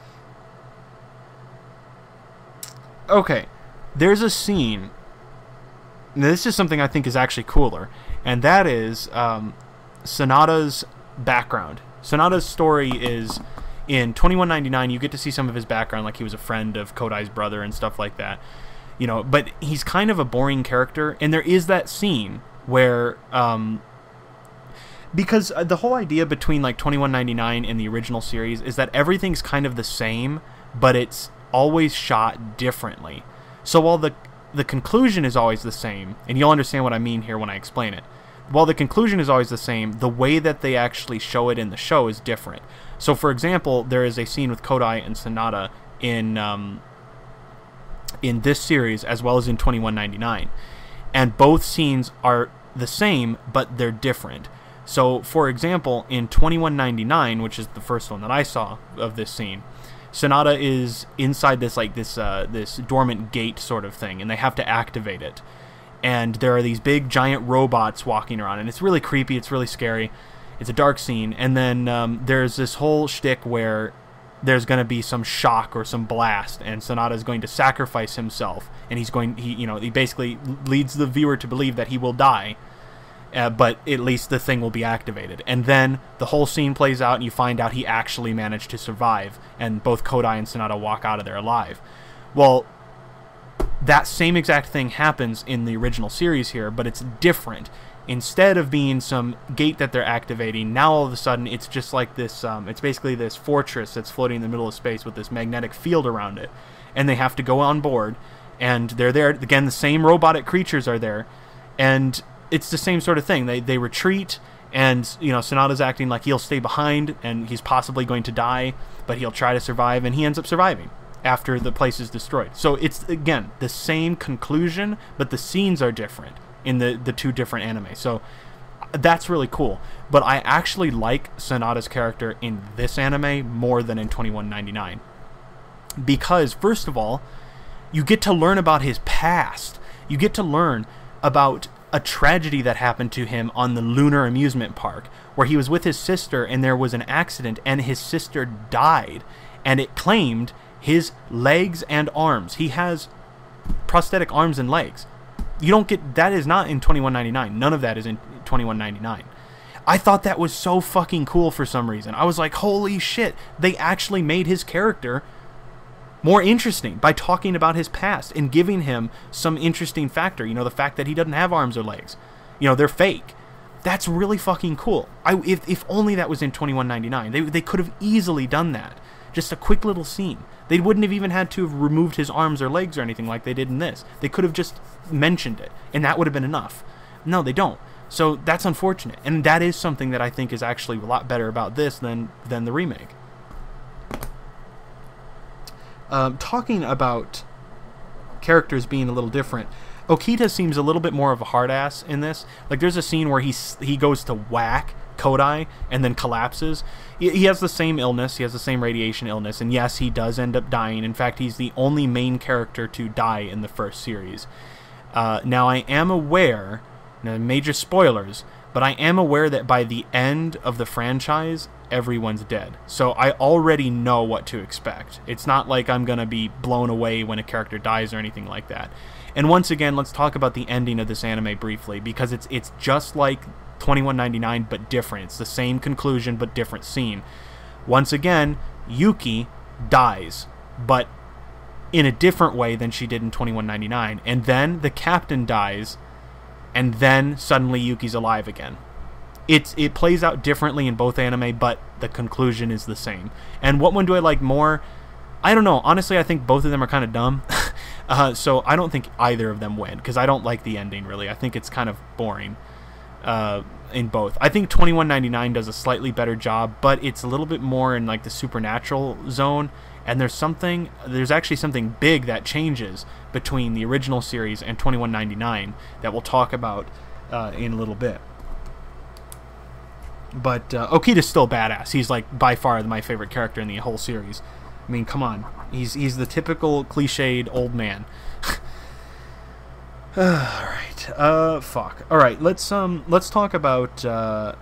Speaker 1: Okay, there's a scene. Now, this is something I think is actually cooler, and that is um, Sanada's background. Sanada's story is... in twenty-one ninety-nine, you get to see some of his background, like he was a friend of Kodai's brother and stuff like that. You know, but he's kind of a boring character, and there is that scene where, um, because the whole idea between like twenty-one ninety-nine and the original series is that everything's kind of the same, but it's always shot differently. So while the the conclusion is always the same, and you'll understand what I mean here when I explain it, while the conclusion is always the same, the way that they actually show it in the show is different. So, for example, there is a scene with Kodai and Sanada in um, in this series as well as in twenty-one ninety-nine, and both scenes are the same, but they're different. So, for example, in twenty-one ninety-nine, which is the first one that I saw of this scene, Sanada is inside this like this uh, this dormant gate sort of thing, and they have to activate it. And there are these big giant robots walking around, and it's really creepy. It's really scary. It's a dark scene, and then um, there's this whole shtick where there's going to be some shock or some blast, and Sanada is going to sacrifice himself, and he's going he you know he basically leads the viewer to believe that he will die. Uh, but at least the thing will be activated. And then the whole scene plays out, and you find out he actually managed to survive, and both Kodai and Sanada walk out of there alive. Well, that same exact thing happens in the original series here, but it's different. Instead of being some gate that they're activating, now all of a sudden it's just like this, um, it's basically this fortress that's floating in the middle of space with this magnetic field around it. And they have to go on board, and they're there. Again, the same robotic creatures are there, and it's the same sort of thing. They they retreat, and you know Sanada's acting like he'll stay behind, and he's possibly going to die, but he'll try to survive, and he ends up surviving after the place is destroyed. So it's, again, the same conclusion, but the scenes are different in the, the two different anime. So that's really cool. But I actually like Sanada's character in this anime more than in twenty-one ninety-nine. Because, first of all, you get to learn about his past. You get to learn about a tragedy that happened to him on the Lunar Amusement Park, where he was with his sister and there was an accident and his sister died, and it claimed his legs and arms. He has prosthetic arms and legs. You don't get that. Is not in twenty-one ninety-nine. None of that is in twenty-one ninety-nine. I thought that was so fucking cool for some reason. I was like, holy shit, they actually made his character more interesting by talking about his past and giving him some interesting factor. You know, the fact that he doesn't have arms or legs. You know, they're fake. That's really fucking cool. I, if, if only that was in twenty-one ninety-nine. They, they could have easily done that. Just a quick little scene. They wouldn't have even had to have removed his arms or legs or anything like they did in this. They could have just mentioned it, and that would have been enough. No, they don't. So that's unfortunate. And that is something that I think is actually a lot better about this than, than the remake. Um, talking about characters being a little different, Okita seems a little bit more of a hard ass in this. Like, there's a scene where he he goes to whack Kodai and then collapses. He, he has the same illness. He has the same radiation illness, and yes, he does end up dying. In fact, he's the only main character to die in the first series. Uh, now, I am aware, now, major spoilers, but I am aware that by the end of the franchise, everyone's dead. So I already know what to expect. It's not like I'm going to be blown away when a character dies or anything like that. And once again, let's talk about the ending of this anime briefly, because it's it's just like twenty-one ninety-nine, but different. It's the same conclusion, but different scene. Once again, Yuki dies, but in a different way than she did in twenty-one ninety-nine. And then the captain dies, and then suddenly Yuki's alive again. It's, it plays out differently in both anime, but the conclusion is the same. And what one do I like more? I don't know. Honestly, I think both of them are kind of dumb. uh, so I don't think either of them win, because I don't like the ending, really. I think it's kind of boring uh, in both. I think twenty-one ninety-nine does a slightly better job, but it's a little bit more in like the supernatural zone. And there's something, there's actually something big that changes between the original series and twenty-one ninety-nine that we'll talk about uh, in a little bit. But uh, Okita's still badass. He's like by far my favorite character in the whole series. I mean, come on. He's he's the typical cliched old man. All right. Uh, fuck. All right. Let's um let's talk about uh,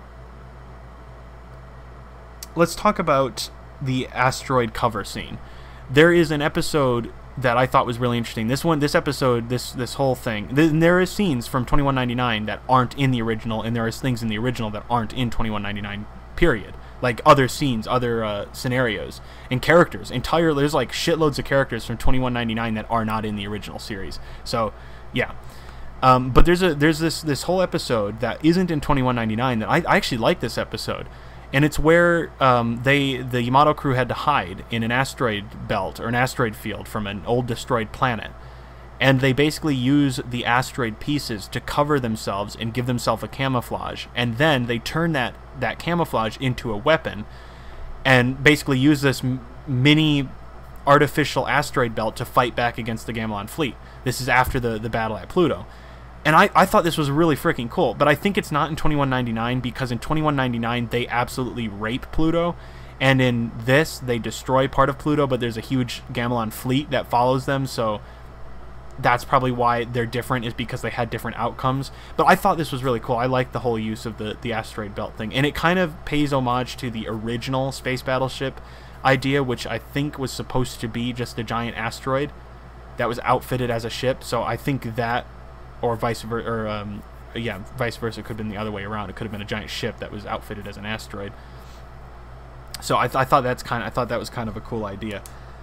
Speaker 1: let's talk about the asteroid cover scene. There is an episode that I thought was really interesting. This one, this episode, this this whole thing. Th there is scenes from twenty-one ninety-nine that aren't in the original, and there is things in the original that aren't in twenty-one ninety-nine. Period. Like other scenes, other uh, scenarios, and characters. Entire there's like shitloads of characters from twenty-one ninety-nine that are not in the original series. So, yeah. Um, but there's a there's this this whole episode that isn't in twenty-one ninety-nine that I, I actually like this episode. And it's where um, they, the Yamato crew had to hide in an asteroid belt or an asteroid field from an old destroyed planet. and they basically use the asteroid pieces to cover themselves and give themselves a camouflage, and then they turn that, that camouflage into a weapon and basically use this m mini artificial asteroid belt to fight back against the Gamelon fleet. This is after the, the battle at Pluto. And I, I thought this was really freaking cool, but I think it's not in twenty-one ninety-nine, because in twenty-one ninety-nine they absolutely rape Pluto, and in this they destroy part of Pluto, but there's a huge Gamelon fleet that follows them, so that's probably why they're different, is because they had different outcomes. But I thought this was really cool. I like the whole use of the, the asteroid belt thing, and it kind of pays homage to the original space battleship idea, which I think was supposed to be just a giant asteroid that was outfitted as a ship. So I think that, or vice versa, or um, yeah, vice versa, could have been the other way around. It could have been a giant ship that was outfitted as an asteroid. So I, th I thought that's kind of, I thought that was kind of a cool idea.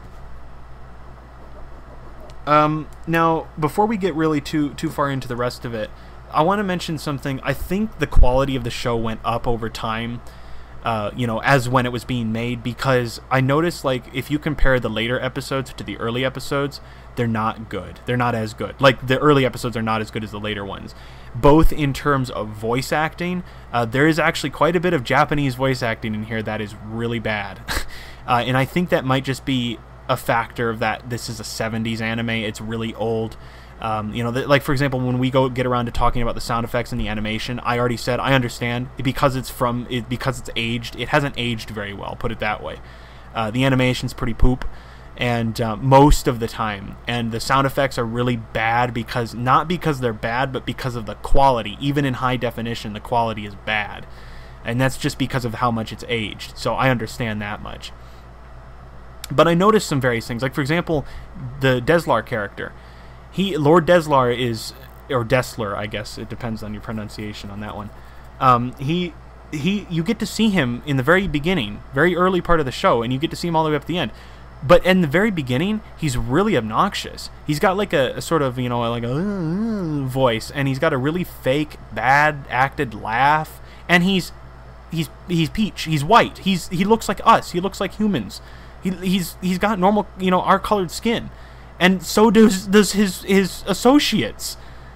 Speaker 1: Um, now, before we get really too too far into the rest of it, I want to mention something. I think the quality of the show went up over time, uh, you know, as when it was being made, because I noticed, like, if you compare the later episodes to the early episodes, they're not good. They're not as good. Like, the early episodes are not as good as the later ones. Both in terms of voice acting, uh, there is actually quite a bit of Japanese voice acting in here that is really bad. uh, and I think that might just be a factor of that this is a seventies anime. It's really old. Um, you know, the, like, for example, when we go get around to talking about the sound effects and the animation, I already said I understand because it's from it, because it's aged. It hasn't aged very well, put it that way. Uh, the animation's pretty poop, and uh, most of the time, and the sound effects are really bad, because not because they're bad, but because of the quality. Even in high definition, the quality is bad, and that's just because of how much it's aged. So I understand that much. But I noticed some various things. Like, for example, the Deslar character. He, Lord Deslar is, or Dessler, I guess. It depends on your pronunciation on that one. Um, he, he, you get to see him in the very beginning, very early part of the show, and you get to see him all the way up to the end. But in the very beginning, he's really obnoxious. He's got like a, a sort of, you know, like a uh, voice, and he's got a really fake, bad acted laugh, and he's, he's, he's peach. He's white. He's, he looks like us. He looks like humans. He, he's he's got normal, you know, our colored skin, and so does does his his associates.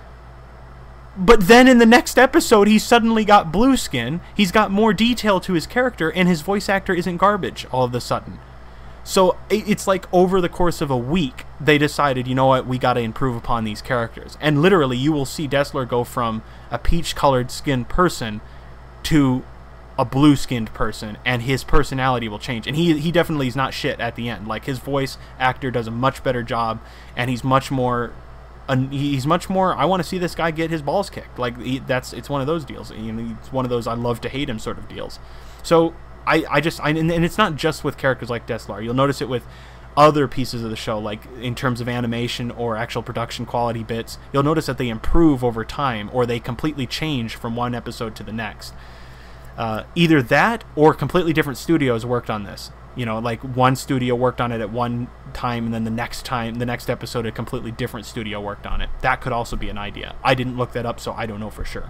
Speaker 1: But then in the next episode, he's suddenly got blue skin. He's got more detail to his character, and his voice actor isn't garbage all of a sudden. So it's like over the course of a week, they decided, you know what, we got to improve upon these characters. And literally, you will see Dessler go from a peach-colored skinned person to a blue-skinned person, and his personality will change. And he he definitely is not shit at the end. Like, his voice actor does a much better job, and he's much more uh, he's much more I want to see this guy get his balls kicked. Like, he, that's it's one of those deals. You know, it's one of those I love to hate him sort of deals. So I I just I, and it's not just with characters like Desslar. You'll notice it with other pieces of the show, like in terms of animation or actual production quality bits. You'll notice that they improve over time, or they completely change from one episode to the next. Uh, either that or completely different studios worked on this. You know, like one studio worked on it at one time, and then the next time, the next episode, a completely different studio worked on it. That could also be an idea. I didn't look that up, so I don't know for sure.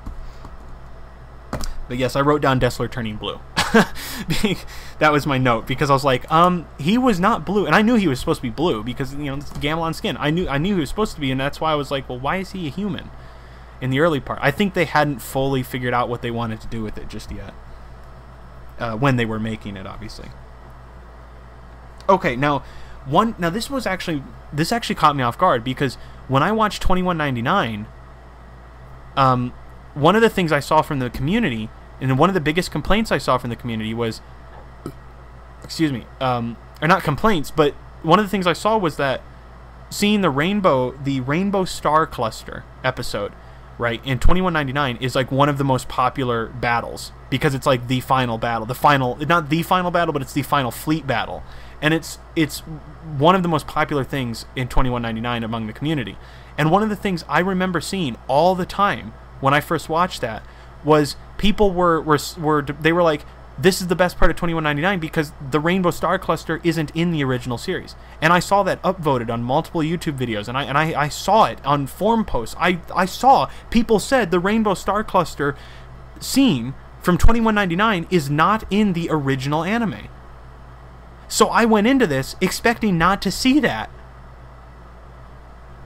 Speaker 1: But yes, I wrote down Dessler turning blue. That was my note, because I was like, um, he was not blue, and I knew he was supposed to be blue because, you know, it's Gamelon skin. I knew I knew he was supposed to be, and that's why I was like, well, why is he a human? In the early part, I think they hadn't fully figured out what they wanted to do with it just yet. Uh, when they were making it, obviously. Okay, now one now this was actually this actually caught me off guard, because when I watched twenty-one ninety-nine, um, one of the things I saw from the community, and one of the biggest complaints I saw from the community was, excuse me, um, or not complaints, but one of the things I saw was that seeing the rainbow, the Rainbow Star Cluster episode, right, in twenty-one ninety-nine is like one of the most popular battles, because it's like the final battle, the final, not the final battle, but it's the final fleet battle, and it's it's one of the most popular things in twenty-one ninety-nine among the community. And one of the things I remember seeing all the time when I first watched that was people were were were they were like, this is the best part of twenty-one ninety-nine because the Rainbow Star Cluster isn't in the original series. And I saw that upvoted on multiple YouTube videos, and I and I, I saw it on forum posts. I, I saw people said the Rainbow Star Cluster scene from twenty-one ninety-nine is not in the original anime. So I went into this expecting not to see that.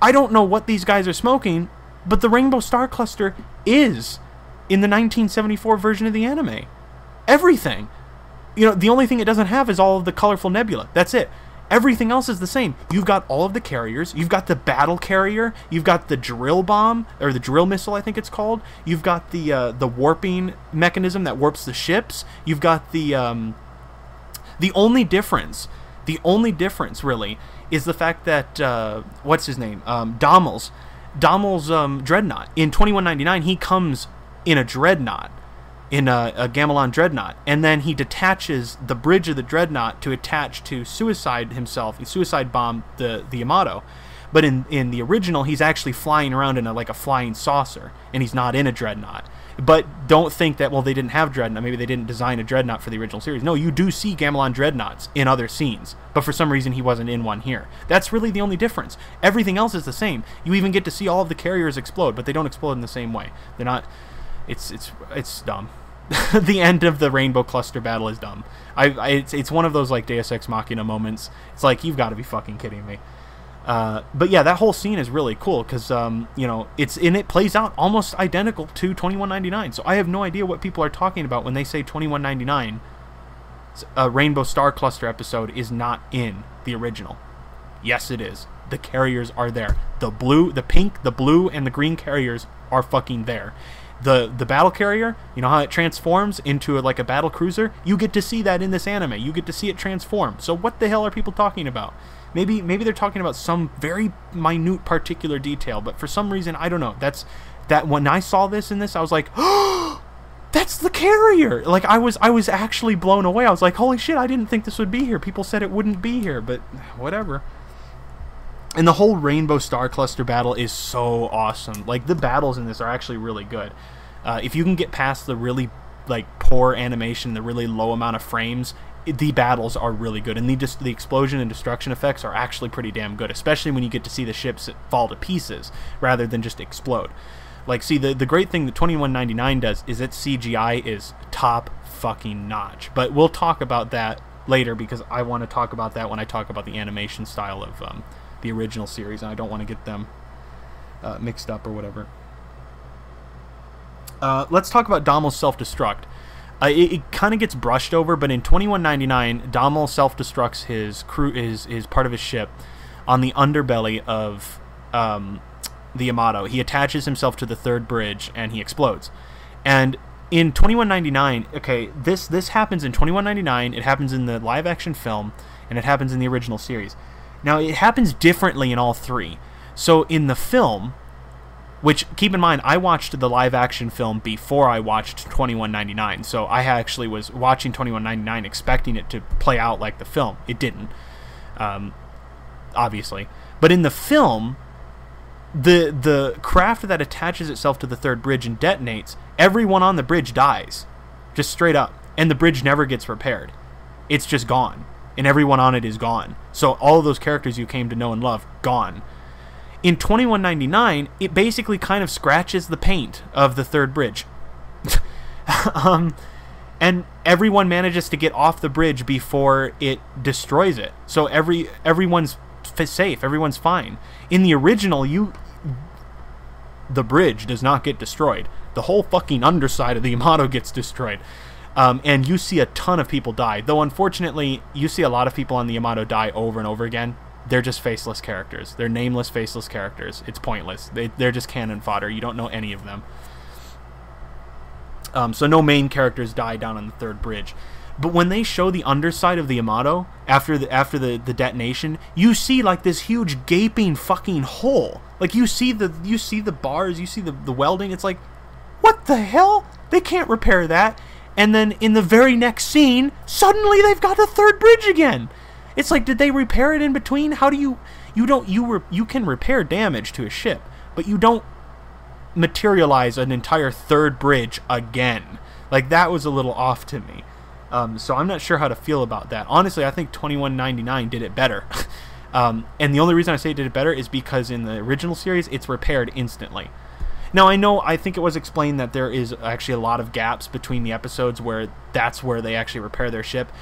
Speaker 1: I don't know what these guys are smoking, but the Rainbow Star Cluster is in the nineteen seventy-four version of the anime. Everything. You know, the only thing it doesn't have is all of the colorful nebula. That's it. Everything else is the same. You've got all of the carriers. You've got the battle carrier. You've got the drill bomb, or the drill missile, I think it's called. You've got the uh, the warping mechanism that warps the ships. You've got the um, the only difference, the only difference really, is the fact that uh, what's his name, um, Dommel's, Dommel's um, dreadnought in twenty-one ninety-nine. He comes in a dreadnought. In a, a Gamelon dreadnought, and then he detaches the bridge of the dreadnought to attach to Suicide himself. He suicide bombed the the Yamato, but in in the original, he's actually flying around in a, like a flying saucer, and he's not in a dreadnought. But don't think that, well, they didn't have dreadnought. Maybe they didn't design a dreadnought for the original series. No, you do see Gamelon dreadnoughts in other scenes, but for some reason he wasn't in one here. That's really the only difference. Everything else is the same. You even get to see all of the carriers explode, but they don't explode in the same way. They're not. It's it's it's dumb. The end of the Rainbow Cluster battle is dumb. I, I it's, it's one of those like Deus Ex Machina moments. It's like, you've got to be fucking kidding me. Uh, but yeah, that whole scene is really cool because um, you know, it's and it plays out almost identical to twenty-one ninety-nine. So I have no idea what people are talking about when they say twenty-one ninety-nine. A Rainbow Star Cluster episode is not in the original. Yes, it is. The carriers are there. The blue, the pink, the blue, and the green carriers are fucking there. The the battle carrier, you know how it transforms into a, like a battle cruiser? You get to see that in this anime. You get to see it transform. So what the hell are people talking about? Maybe maybe they're talking about some very minute particular detail, but for some reason, I don't know. That's that when I saw this in this, I was like, "Oh, that's the carrier." Like I was I was actually blown away. I was like, "Holy shit, I didn't think this would be here. People said it wouldn't be here, but whatever." And the whole Rainbow Star Cluster battle is so awesome. Like, the battles in this are actually really good. Uh, if you can get past the really, like, poor animation, the really low amount of frames, the battles are really good. And the, just the explosion and destruction effects are actually pretty damn good, especially when you get to see the ships fall to pieces rather than just explode. Like, see, the, the great thing that twenty-one ninety-nine does is its C G I is top fucking notch. But we'll talk about that later because I want to talk about that when I talk about the animation style of... Um, the original series, and I don't want to get them uh, mixed up or whatever. Uh, let's talk about Dommel's self-destruct. Uh, it it kind of gets brushed over, but in twenty-one ninety-nine, Dommel self-destructs his crew, his, his part of his ship on the underbelly of um, the Yamato. He attaches himself to the third bridge, and he explodes. And in twenty-one ninety-nine, okay, this, this happens in twenty-one ninety-nine, it happens in the live-action film, and it happens in the original series. Now, it happens differently in all three. So, in the film, which, keep in mind, I watched the live-action film before I watched twenty-one ninety-nine. So, I actually was watching twenty-one ninety-nine expecting it to play out like the film. It didn't, um, obviously. But in the film, the, the craft that attaches itself to the third bridge and detonates, everyone on the bridge dies. Just straight up. And the bridge never gets repaired. It's just gone. And everyone on it is gone. So all of those characters you came to know and love, gone. In twenty-one ninety-nine, it basically kind of scratches the paint of the third bridge. um, and everyone manages to get off the bridge before it destroys it. So every everyone's f safe, everyone's fine. In the original, you the bridge does not get destroyed. The whole fucking underside of the Yamato gets destroyed. Um, and you see a ton of people die. Though, unfortunately, you see a lot of people on the Yamato die over and over again. They're just faceless characters. They're nameless, faceless characters. It's pointless. They, they're just cannon fodder. You don't know any of them. Um, so no main characters die down on the third bridge. But when they show the underside of the Yamato, after the, after the, the detonation, you see, like, this huge gaping fucking hole. Like, you see the, you see the bars, you see the, the welding. It's like, what the hell? They can't repair that. And then in the very next scene, suddenly they've got the third bridge again. It's like, did they repair it in between? How do you, you don't, you re, you can repair damage to a ship, but you don't materialize an entire third bridge again. Like, that was a little off to me. Um, so I'm not sure how to feel about that. Honestly, I think twenty-one ninety-nine did it better. um, and the only reason I say it did it better is because in the original series, it's repaired instantly. Now, I know, I think it was explained that there is actually a lot of gaps between the episodes where that's where they actually repair their ship.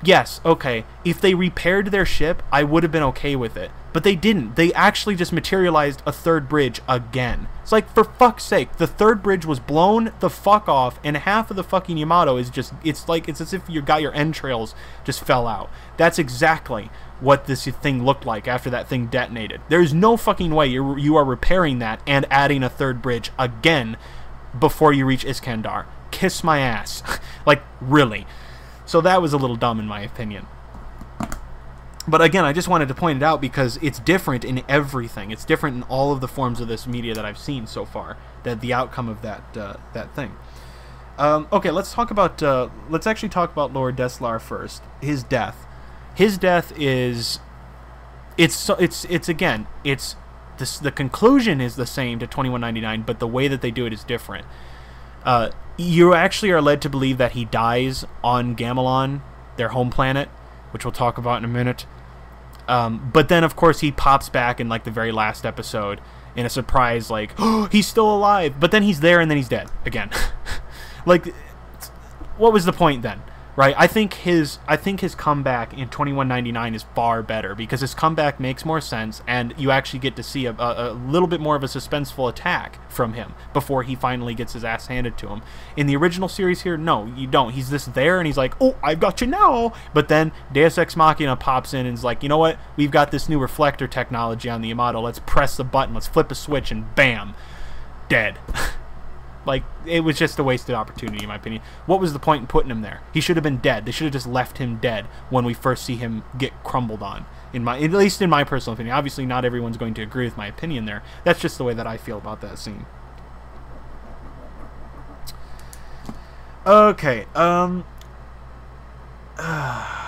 Speaker 1: yes, okay, if they repaired their ship, I would have been okay with it. But they didn't. They actually just materialized a third bridge again. It's like, for fuck's sake, the third bridge was blown the fuck off, and half of the fucking Yamato is just, it's like, it's as if you got your entrails just fell out. That's exactly what this thing looked like after that thing detonated. There's no fucking way you're, you are repairing that and adding a third bridge again before you reach Iscandar. Kiss my ass. Like, really. So that was a little dumb in my opinion. But again, I just wanted to point it out because it's different in everything. It's different in all of the forms of this media that I've seen so far. That the outcome of that uh, that thing. Um, okay, let's talk about. Uh, let's actually talk about Lord Deslar first. His death. His death is. It's it's it's again. It's this. The conclusion is the same to twenty-one ninety-nine, but the way that they do it is different. Uh, you actually are led to believe that he dies on Gamelon, their home planet, which we'll talk about in a minute. Um, but then, of course, he pops back in, like, the very last episode in a surprise, like, oh, he's still alive. But then he's there, and then he's dead again. Like, what was the point then? Right? I think his I think his comeback in twenty-one ninety-nine is far better because his comeback makes more sense, and you actually get to see a, a, a little bit more of a suspenseful attack from him before he finally gets his ass handed to him. In the original series here, no, you don't. He's just there, and he's like, oh, I've got you now. But then Deus Ex Machina pops in and is like, you know what? We've got this new reflector technology on the Yamato. Let's press the button. Let's flip a switch, and bam, dead. Like, it was just a wasted opportunity, in my opinion. What was the point in putting him there? He should have been dead. They should have just left him dead when we first see him get crumbled on. In my, at least in my personal opinion. Obviously, not everyone's going to agree with my opinion there. That's just the way that I feel about that scene. Okay, um... Uh,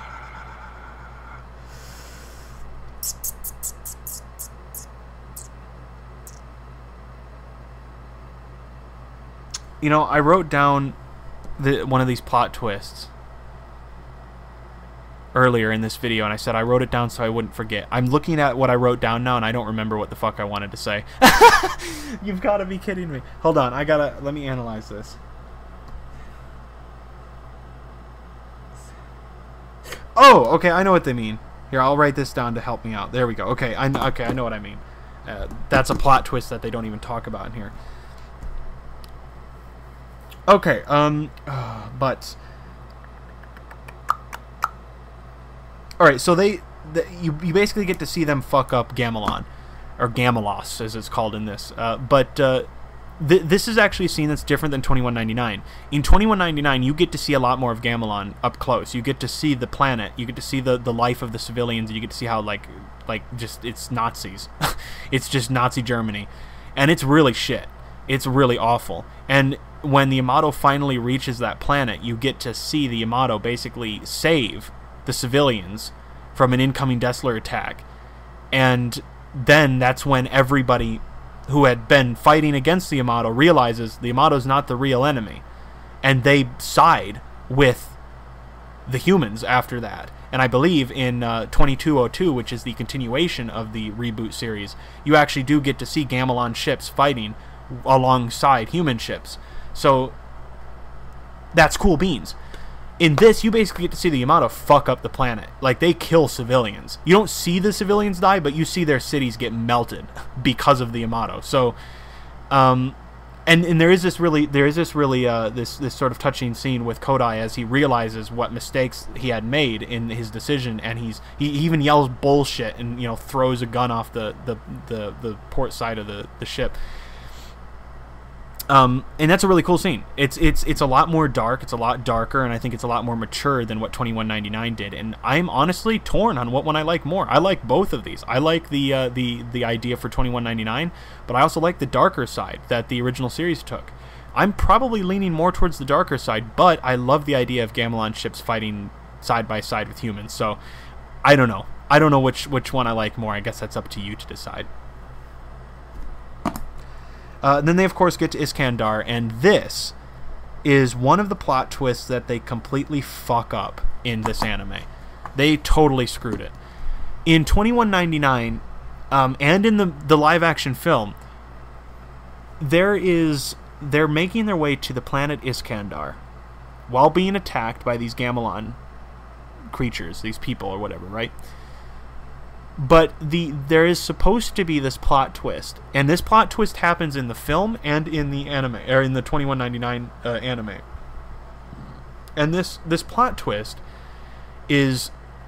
Speaker 1: You know, I wrote down the, one of these plot twists earlier in this video, and I said I wrote it down so I wouldn't forget. I'm looking at what I wrote down now, and I don't remember what the fuck I wanted to say. You've got to be kidding me. Hold on, I gotta, let me analyze this. Oh, okay, I know what they mean. Here, I'll write this down to help me out. There we go. Okay, I, okay, I know what I mean. Uh, that's a plot twist that they don't even talk about in here. Okay, um, uh, but... Alright, so they... The, you, you basically get to see them fuck up Gamelon. Or Gamelos, as it's called in this. Uh, but, uh, th this is actually a scene that's different than twenty-one ninety-nine. In twenty-one ninety-nine, you get to see a lot more of Gamelon up close. You get to see the planet. You get to see the, the life of the civilians. You get to see how, like, like just, it's Nazis. It's just Nazi Germany. And it's really shit. It's really awful. And when the Yamato finally reaches that planet, you get to see the Yamato basically save the civilians from an incoming Dessler attack. And then that's when everybody who had been fighting against the Yamato realizes the Yamato's not the real enemy. And they side with the humans after that. And I believe in uh, twenty-two oh two, which is the continuation of the reboot series, you actually do get to see Gamelon ships fighting alongside human ships. So that's cool beans. In this, you basically get to see the Yamato fuck up the planet. Like, they kill civilians. You don't see the civilians die, but you see their cities get melted because of the Yamato. So, um, and and there is this really, there is this really, uh, this this sort of touching scene with Kodai as he realizes what mistakes he had made in his decision, and he's he even yells bullshit and, you know, throws a gun off the the the, the port side of the the ship. Um, and that's a really cool scene. It's it's it's a lot more dark. It's a lot darker, and I think it's a lot more mature than what twenty-one ninety-nine did. And I'm honestly torn on what one I like more. I like both of these. I like the uh, the the idea for twenty-one ninety-nine, but I also like the darker side that the original series took. I'm probably leaning more towards the darker side, but I love the idea of Gamelon ships fighting side by side with humans. So I don't know. I don't know which which one I like more. I guess that's up to you to decide. Uh, then they, of course, get to Iscandar, and this is one of the plot twists that they completely fuck up in this anime. They totally screwed it. In twenty-one ninety-nine, um, and in the, the live-action film, there is... They're making their way to the planet Iscandar while being attacked by these Gamelon creatures, these people or whatever, right? But the there is supposed to be this plot twist, and this plot twist happens in the film and in the anime, or in the twenty-one ninety-nine uh, anime. And this this plot twist is,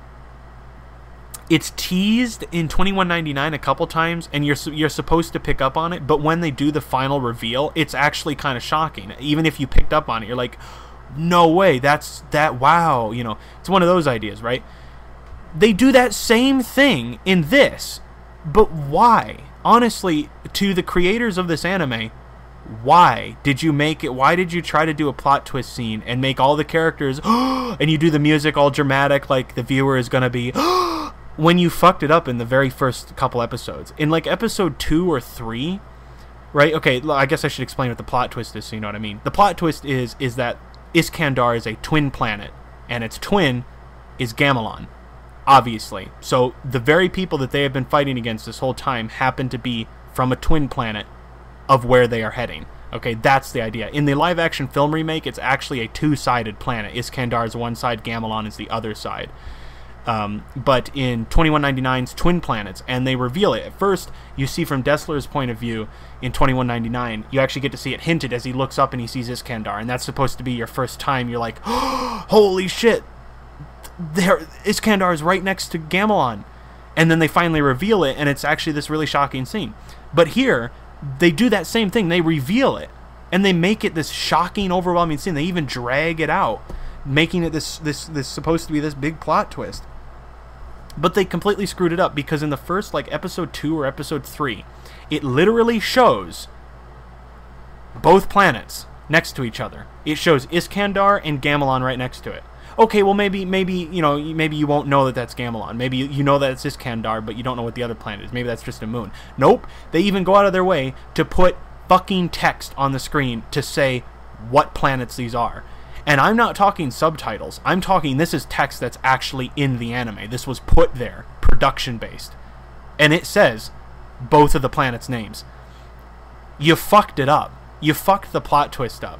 Speaker 1: it's teased in twenty-one ninety-nine a couple times, and you're you're supposed to pick up on it. But when they do the final reveal, it's actually kind of shocking. Even if you picked up on it, you're like, no way, that's that. Wow, you know, it's one of those ideas, right? They do that same thing in this, but why? Honestly, to the creators of this anime, why did you make it? Why did you try to do a plot twist scene and make all the characters, and you do the music all dramatic like the viewer is going to be, when you fucked it up in the very first couple episodes? In like episode two or three, right? Okay, I guess I should explain what the plot twist is so you know what I mean. The plot twist is, is that Iscandar is a twin planet, and its twin is Gamelon. Obviously. So the very people that they have been fighting against this whole time happen to be from a twin planet of where they are heading. Okay, that's the idea. In the live-action film remake, it's actually a two-sided planet. Iscandar is one side, Gamelon is the other side. Um, but in twenty-one ninety-nine's Twin Planets, and they reveal it. At first, you see from Dessler's point of view in twenty-one ninety-nine, you actually get to see it hinted as he looks up and he sees Iscandar, and that's supposed to be your first time. You're like, oh, holy shit! There, Iscandar is right next to Gamelon, and then they finally reveal it, and it's actually this really shocking scene. But here, they do that same thing. They reveal it, and they make it this shocking, overwhelming scene. They even drag it out, making it this this this supposed to be this big plot twist. But they completely screwed it up, because in the first, like, episode two or episode three, it literally shows both planets next to each other. It shows Iscandar and Gamelon right next to it. Okay, well, maybe, maybe you know, maybe you won't know that that's Gamelon. Maybe you know that it's Iscandar, but you don't know what the other planet is. Maybe that's just a moon. Nope. They even go out of their way to put fucking text on the screen to say what planets these are. And I'm not talking subtitles. I'm talking, this is text that's actually in the anime. This was put there, production-based. And it says both of the planets' names. You fucked it up. You fucked the plot twist up.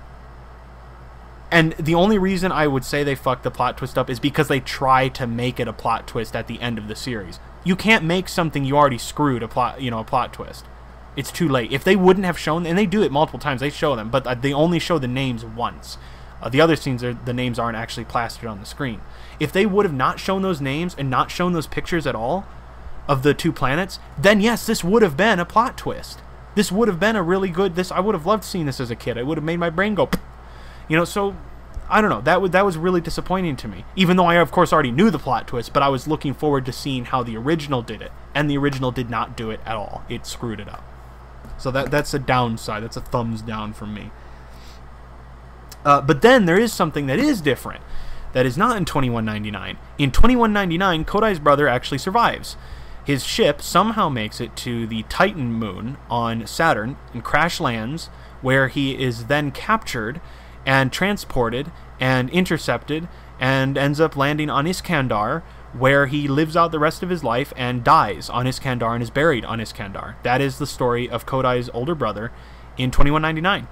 Speaker 1: And the only reason I would say they fucked the plot twist up is because they try to make it a plot twist at the end of the series. You can't make something you already screwed a plot, you know, a plot twist. It's too late. If they wouldn't have shown, and they do it multiple times, they show them, but they only show the names once. Uh, the other scenes, are, the names aren't actually plastered on the screen. If they would have not shown those names and not shown those pictures at all of the two planets, then yes, this would have been a plot twist. This would have been a really good. This I would have loved seeing this as a kid. It would have made my brain go. You know, so, I don't know, that, w that was really disappointing to me. Even though I, of course, already knew the plot twist, but I was looking forward to seeing how the original did it. And the original did not do it at all. It screwed it up. So that that's a downside. That's a thumbs down from me. Uh, but then there is something that is different. That is not in twenty-one ninety-nine. In twenty-one ninety-nine, Kodai's brother actually survives. His ship somehow makes it to the Titan moon on Saturn and crash lands, where he is then captured and transported and intercepted and ends up landing on Iscandar, where he lives out the rest of his life and dies on Iscandar and is buried on Iscandar. That is the story of Kodai's older brother in twenty-one ninety-nine.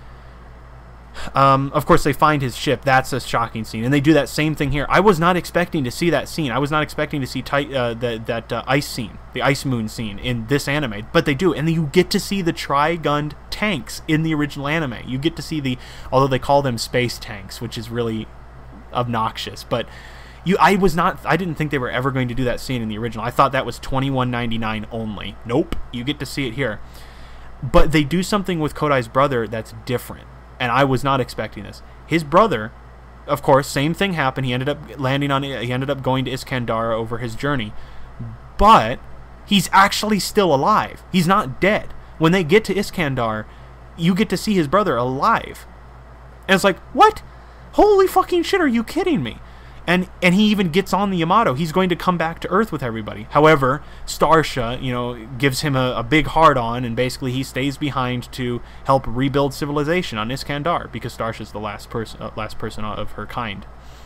Speaker 1: Um, of course, they find his ship. That's a shocking scene, and they do that same thing here. I was not expecting to see that scene. I was not expecting to see tight, uh, the, that uh, ice scene, the ice moon scene in this anime, but they do, and then you get to see the tri-gunned tanks in the original anime. You get to see the, although they call them space tanks, which is really obnoxious, but you, I was not, I didn't think they were ever going to do that scene in the original. I thought that was twenty-one ninety-nine only. Nope, you get to see it here. But they do something with Kodai's brother that's different. And I was not expecting this. His brother, of course, same thing happened. He ended up landing on. He ended up going to Iscandar over his journey, but he's actually still alive. He's not dead. When they get to Iscandar, you get to see his brother alive, and it's like, what? Holy fucking shit! Are you kidding me? And and he even gets on the Yamato. He's going to come back to Earth with everybody. However, Starsha, you know, gives him a, a big hard-on, and basically he stays behind to help rebuild civilization on Iscandar, because Starsha's the last person, uh, last person of her kind.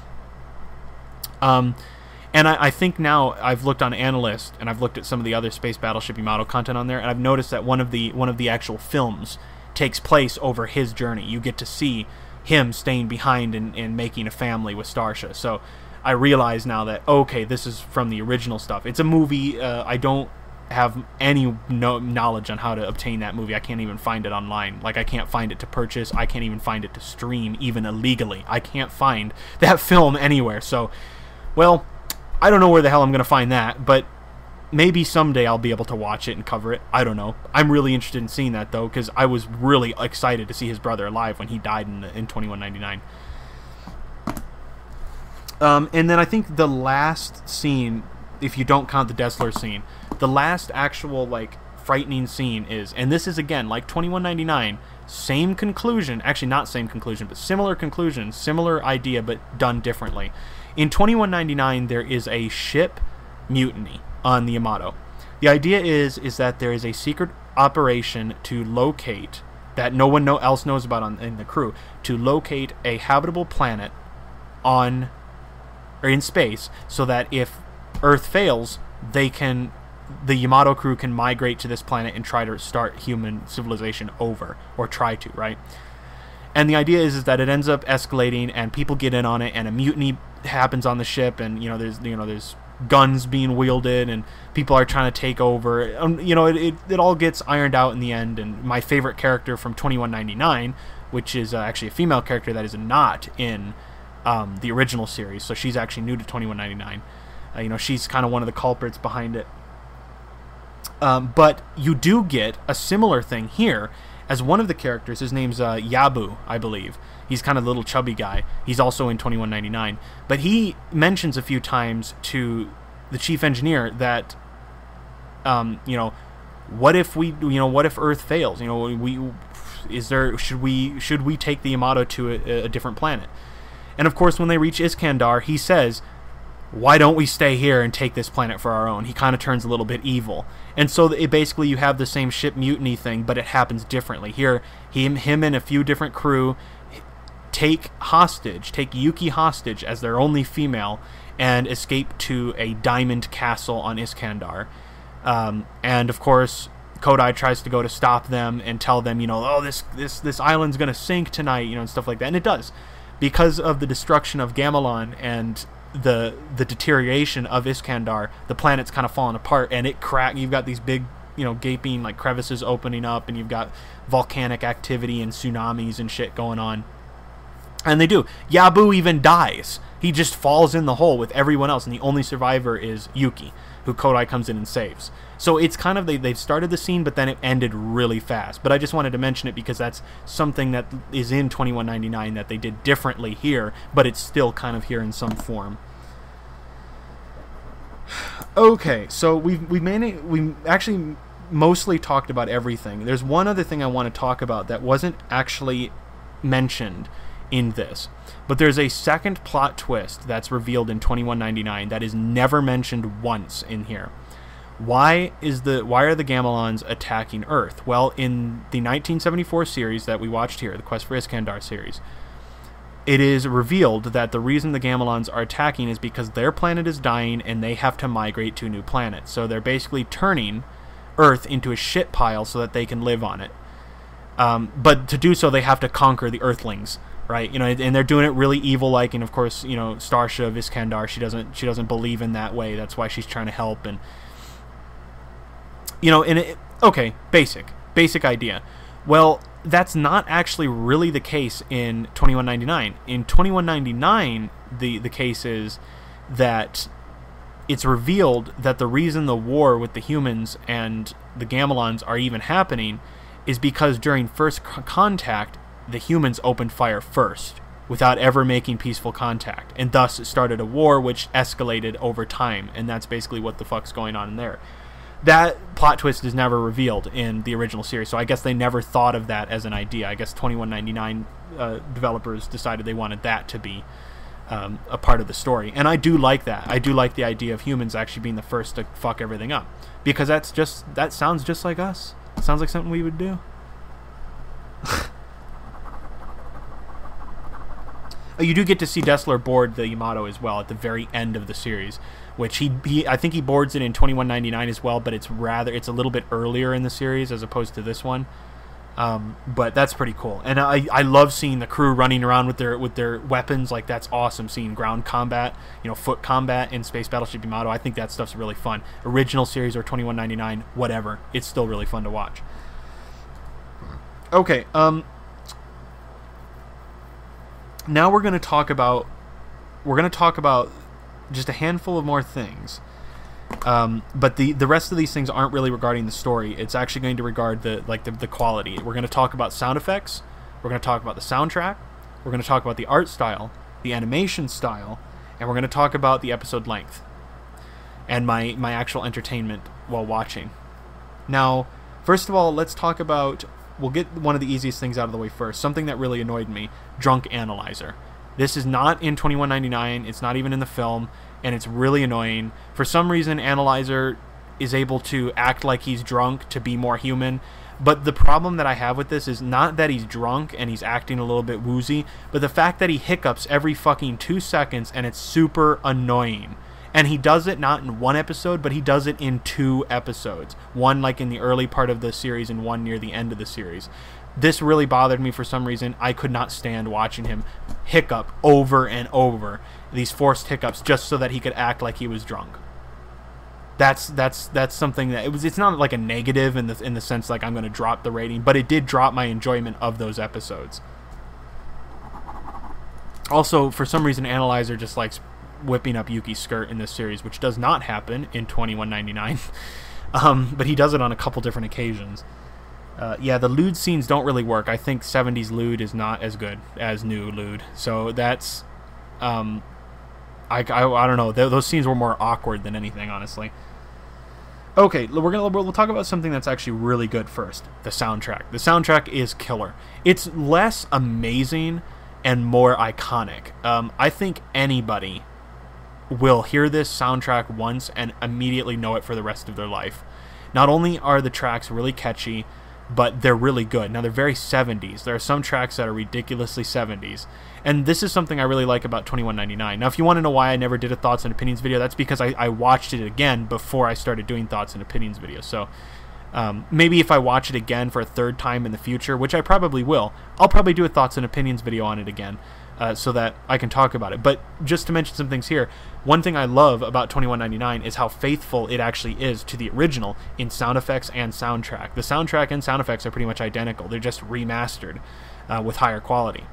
Speaker 1: Um, and I, I think now I've looked on Analyst, and I've looked at some of the other Space Battleship Yamato content on there, and I've noticed that one of the one of the actual films takes place over his journey. You get to see him staying behind and, and making a family with Starsha. So I realize now that, okay, this is from the original stuff. It's a movie. Uh, I don't have any no knowledge on how to obtain that movie. I can't even find it online. Like, I can't find it to purchase. I can't even find it to stream, even illegally. I can't find that film anywhere. So, well, I don't know where the hell I'm going to find that, but maybe someday I'll be able to watch it and cover it. I don't know. I'm really interested in seeing that, though, because I was really excited to see his brother alive when he died in, the, in twenty-one ninety-nine. Um, and then I think the last scene, if you don't count the Dessler scene, the last actual, like, frightening scene is, and this is, again, like twenty-one ninety-nine, same conclusion, actually not same conclusion, but similar conclusion, similar idea, but done differently. In twenty-one ninety-nine, there is a ship mutiny on the Yamato. The idea is is that there is a secret operation to locate, that no one know, else knows about on, in the crew, to locate a habitable planet on, or in space, so that if Earth fails, they can, the Yamato crew can migrate to this planet and try to start human civilization over, or try to, right? And the idea is, is that it ends up escalating, and people get in on it, and a mutiny happens on the ship, and you know there's you know there's guns being wielded, and people are trying to take over. Um, you know, it, it it all gets ironed out in the end. And my favorite character from twenty-one ninety-nine, which is uh, actually a female character that is not in um, the original series, so she's actually new to twenty-one ninety-nine. Uh, you know, she's kind of one of the culprits behind it. Um, but you do get a similar thing here, as one of the characters. His name's uh, Yabu, I believe. He's kind of a little chubby guy. He's also in twenty-one ninety-nine. But he mentions a few times to the chief engineer that, um, you know, what if we, you know, what if Earth fails? You know, we, is there, should we, should we take the Yamato to a, a different planet? And of course, when they reach Iscandar, he says, why don't we stay here and take this planet for our own? He kind of turns a little bit evil. And so it basically you have the same ship mutiny thing, but it happens differently. Here, him, him and a few different crew take hostage, take Yuki hostage as their only female, and escape to a diamond castle on Iscandar. Um, and of course, Kodai tries to go to stop them and tell them, you know, oh, this this this island's gonna sink tonight, you know, and stuff like that. And it does, because of the destruction of Gamelon and the the deterioration of Iscandar. The planet's kind of falling apart, and it crack. You've got these big, you know, gaping like crevices opening up, and you've got volcanic activity and tsunamis and shit going on. And they do. Yabu even dies. He just falls in the hole with everyone else, and the only survivor is Yuki, who Kodai comes in and saves. So it's kind of, they, they've started the scene, but then it ended really fast. But I just wanted to mention it because that's something that is in twenty-one ninety-nine that they did differently here, but it's still kind of here in some form. Okay, so we've, we've, made, we actually mostly talked about everything. There's one other thing I want to talk about that wasn't actually mentioned in this, but there's a second plot twist that's revealed in twenty-one ninety-nine that is never mentioned once in here. Why is the why are the Gamelons attacking Earth? Well, in the nineteen seventy-four series that we watched here, the Quest for Iscandar series, it is revealed that the reason the Gamelons are attacking is because their planet is dying and they have to migrate to a new planet. So they're basically turning Earth into a shit pile so that they can live on it. Um, but to do so, they have to conquer the Earthlings. Right, you know, and they're doing it really evil-like, and of course, you know, Starsha of Iscandar, she doesn't, she doesn't believe in that way. That's why she's trying to help, and you know, and it, okay, basic, basic idea. Well, that's not actually really the case in twenty-one ninety-nine. In twenty-one ninety-nine, the the case is that it's revealed that the reason the war with the humans and the Gamelons are even happening is because during first contact, the humans opened fire first without ever making peaceful contact, and thus it started a war which escalated over time, and that's basically what the fuck's going on in there. That plot twist is never revealed in the original series, so I guess they never thought of that as an idea. I guess twenty-one ninety-nine uh, developers decided they wanted that to be um, a part of the story, and I do like that. I do like the idea of humans actually being the first to fuck everything up, because that's just, that sounds just like us. It sounds like something we would do. You do get to see Dessler board the Yamato as well at the very end of the series, which he, he I think he boards it in twenty-one ninety-nine as well, but it's rather it's a little bit earlier in the series as opposed to this one. Um, but that's pretty cool, and I, I love seeing the crew running around with their with their weapons. Like, that's awesome. Seeing ground combat, you know, foot combat in Space Battleship Yamato, I think that stuff's really fun. Original series or twenty-one ninety-nine, whatever, it's still really fun to watch. Okay, um, now we're gonna talk about we're gonna talk about just a handful of more things. Um, but the, the rest of these things aren't really regarding the story. It's actually going to regard the like the, the quality. We're going to talk about sound effects. We're going to talk about the soundtrack. We're going to talk about the art style, the animation style, and we're going to talk about the episode length and my, my actual entertainment while watching. Now, first of all, let's talk about... We'll get one of the easiest things out of the way first. Something that really annoyed me. Drunk Analyzer. This is not in twenty-one ninety-nine. It's not even in the film. And it's really annoying. For some reason, Analyzer is able to act like he's drunk to be more human. But the problem that I have with this is not that he's drunk and he's acting a little bit woozy, but the fact that he hiccups every fucking two seconds and it's super annoying. And he does it not in one episode, but he does it in two episodes. One like in the early part of the series and one near the end of the series. This really bothered me for some reason. I could not stand watching him hiccup over and over. These forced hiccups just so that he could act like he was drunk. That's that's that's something that it was. It's not like a negative in the in the sense like I'm going to drop the rating, but it did drop my enjoyment of those episodes. Also, for some reason, Analyzer just likes whipping up Yuki's skirt in this series, which does not happen in twenty-one ninety-nine. um, but he does it on a couple different occasions. Uh, yeah, the lewd scenes don't really work. I think seventies lewd is not as good as new lewd. So that's... Um, I, I, I don't know. Th those scenes were more awkward than anything, honestly. Okay, we're gonna we'll talk about something that's actually really good first. The soundtrack. The soundtrack is killer. It's less amazing and more iconic. Um, I think anybody will hear this soundtrack once and immediately know it for the rest of their life. Not only are the tracks really catchy, but they're really good. Now, they're very seventies. There are some tracks that are ridiculously seventies. And this is something I really like about twenty-one ninety-nine. Now, if you want to know why I never did a Thoughts and Opinions video, that's because I, I watched it again before I started doing Thoughts and Opinions videos. So, um, maybe if I watch it again for a third time in the future, which I probably will, I'll probably do a Thoughts and Opinions video on it again. Uh, so that I can talk about it. But just to mention some things here, one thing I love about twenty-one ninety-nine is how faithful it actually is to the original in sound effects and soundtrack. The soundtrack and sound effects are pretty much identical. They're just remastered uh, with higher quality.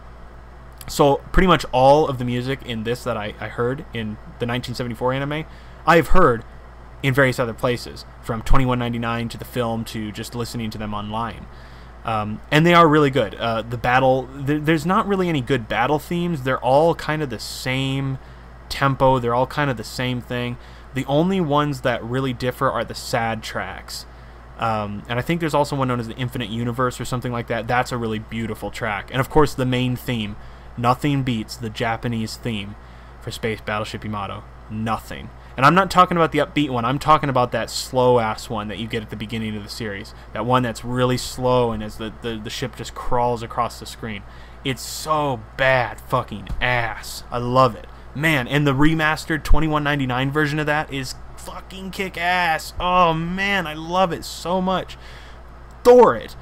Speaker 1: So pretty much all of the music in this that I, I heard in the nineteen seventy-four anime, I've heard in various other places, from twenty-one ninety-nine to the film to just listening to them online. Um, and they are really good. Uh, the battle, th there's not really any good battle themes. They're all kind of the same tempo. They're all kind of the same thing. The only ones that really differ are the sad tracks. Um, and I think there's also one known as the Infinite Universe or something like that. That's a really beautiful track. And of course, the main theme. Nothing beats the Japanese theme for Space Battleship Yamato. Nothing. And I'm not talking about the upbeat one. I'm talking about that slow-ass one that you get at the beginning of the series. That one that's really slow and as the, the, the ship just crawls across the screen. It's so bad fucking ass. I love it. Man, and the remastered twenty-one ninety-nine version of that is fucking kick-ass. Oh, man, I love it so much. Thor it.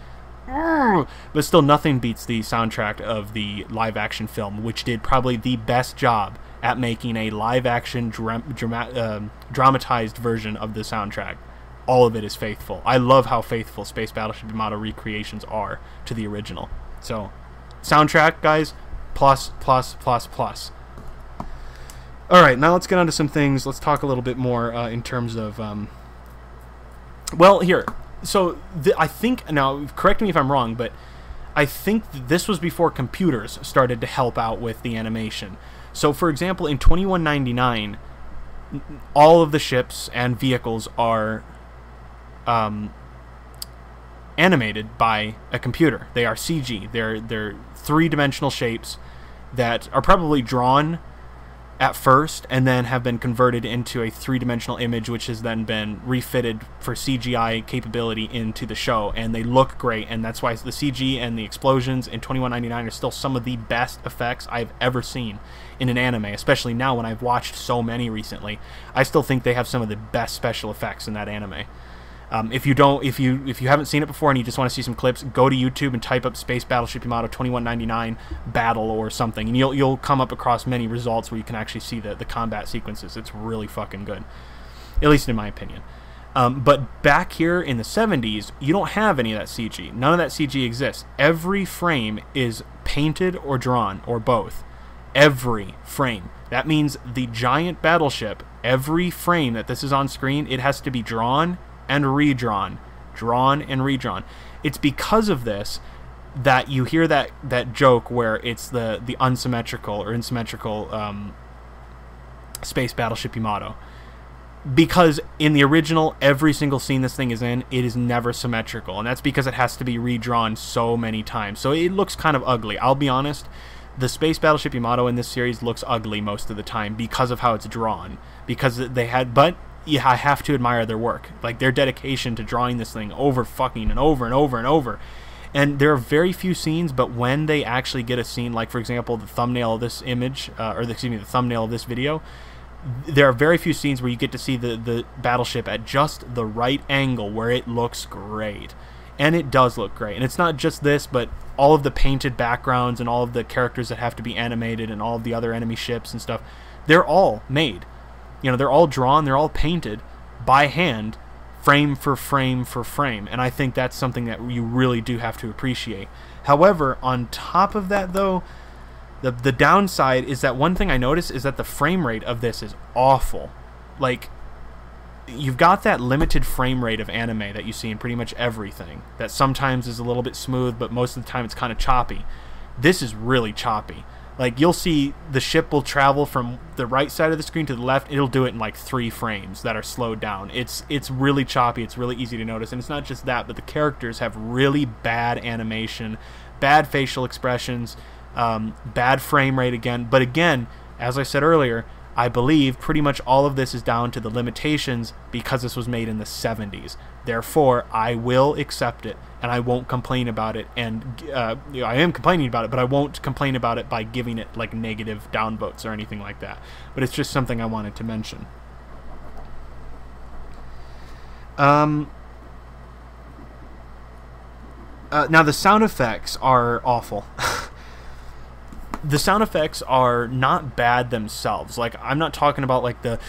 Speaker 1: But still, nothing beats the soundtrack of the live-action film, which did probably the best job at making a live-action dra drama uh, dramatized version of the soundtrack. All of it is faithful. I love how faithful Space Battleship Yamato recreations are to the original. So, soundtrack, guys, plus, plus, plus, plus. Alright, now let's get on to some things. Let's talk a little bit more uh, in terms of... Um, well, here. So, the, I think... Now, correct me if I'm wrong, but I think this was before computers started to help out with the animation. So, for example, in twenty-one ninety-nine, all of the ships and vehicles are um, animated by a computer. They are C G. They're, they're three-dimensional shapes that are probably drawn at first and then have been converted into a three-dimensional image, which has then been refitted for C G I capability into the show, and they look great. And that's why the C G and the explosions in twenty-one ninety-nine are still some of the best effects I've ever seen in an anime, especially now when I've watched so many recently. I still think they have some of the best special effects in that anime. Um, if you don't, if you if you haven't seen it before and you just want to see some clips, go to YouTube and type up Space Battleship Yamato twenty-one ninety-nine battle or something, and you'll you'll come up across many results where you can actually see the the combat sequences. It's really fucking good, at least in my opinion. Um, but back here in the seventies, you don't have any of that C G. None of that C G exists. Every frame is painted or drawn, or both. Every frame. That means the giant battleship, every frame that this is on screen, it has to be drawn and redrawn. Drawn and redrawn. It's because of this that you hear that, that joke where it's the, the unsymmetrical or insymmetrical um, Space Battleship Yamato. Because in the original, every single scene this thing is in, it is never symmetrical. And that's because it has to be redrawn so many times. So it looks kind of ugly. I'll be honest, the Space Battleship Yamato in this series looks ugly most of the time because of how it's drawn. Because they had... But yeah, I have to admire their work. Like, their dedication to drawing this thing over fucking and over and over and over. And there are very few scenes, but when they actually get a scene, like, for example, the thumbnail of this image, uh, or the, excuse me, the thumbnail of this video... There are very few scenes where you get to see the, the battleship at just the right angle where it looks great. And it does look great. And it's not just this, but all of the painted backgrounds and all of the characters that have to be animated and all of the other enemy ships and stuff, they're all made. You know, they're all drawn, they're all painted by hand, frame for frame for frame. And I think that's something that you really do have to appreciate. However, on top of that, though, The, the downside is that one thing I noticed is that the frame rate of this is awful. Like, you've got that limited frame rate of anime that you see in pretty much everything. That sometimes is a little bit smooth, but most of the time it's kind of choppy. This is really choppy. Like, you'll see the ship will travel from the right side of the screen to the left. It'll do it in like three frames that are slowed down. It's it's really choppy. It's really easy to notice. And it's not just that, but the characters have really bad animation, bad facial expressions, Um, bad frame rate again. But again, as I said earlier, I believe pretty much all of this is down to the limitations because this was made in the seventies. Therefore, I will accept it and I won't complain about it. And uh, I am complaining about it, but I won't complain about it by giving it like negative downvotes or anything like that. But it's just something I wanted to mention. Um... Uh, now the sound effects are awful. The sound effects are not bad themselves. Like, I'm not talking about like the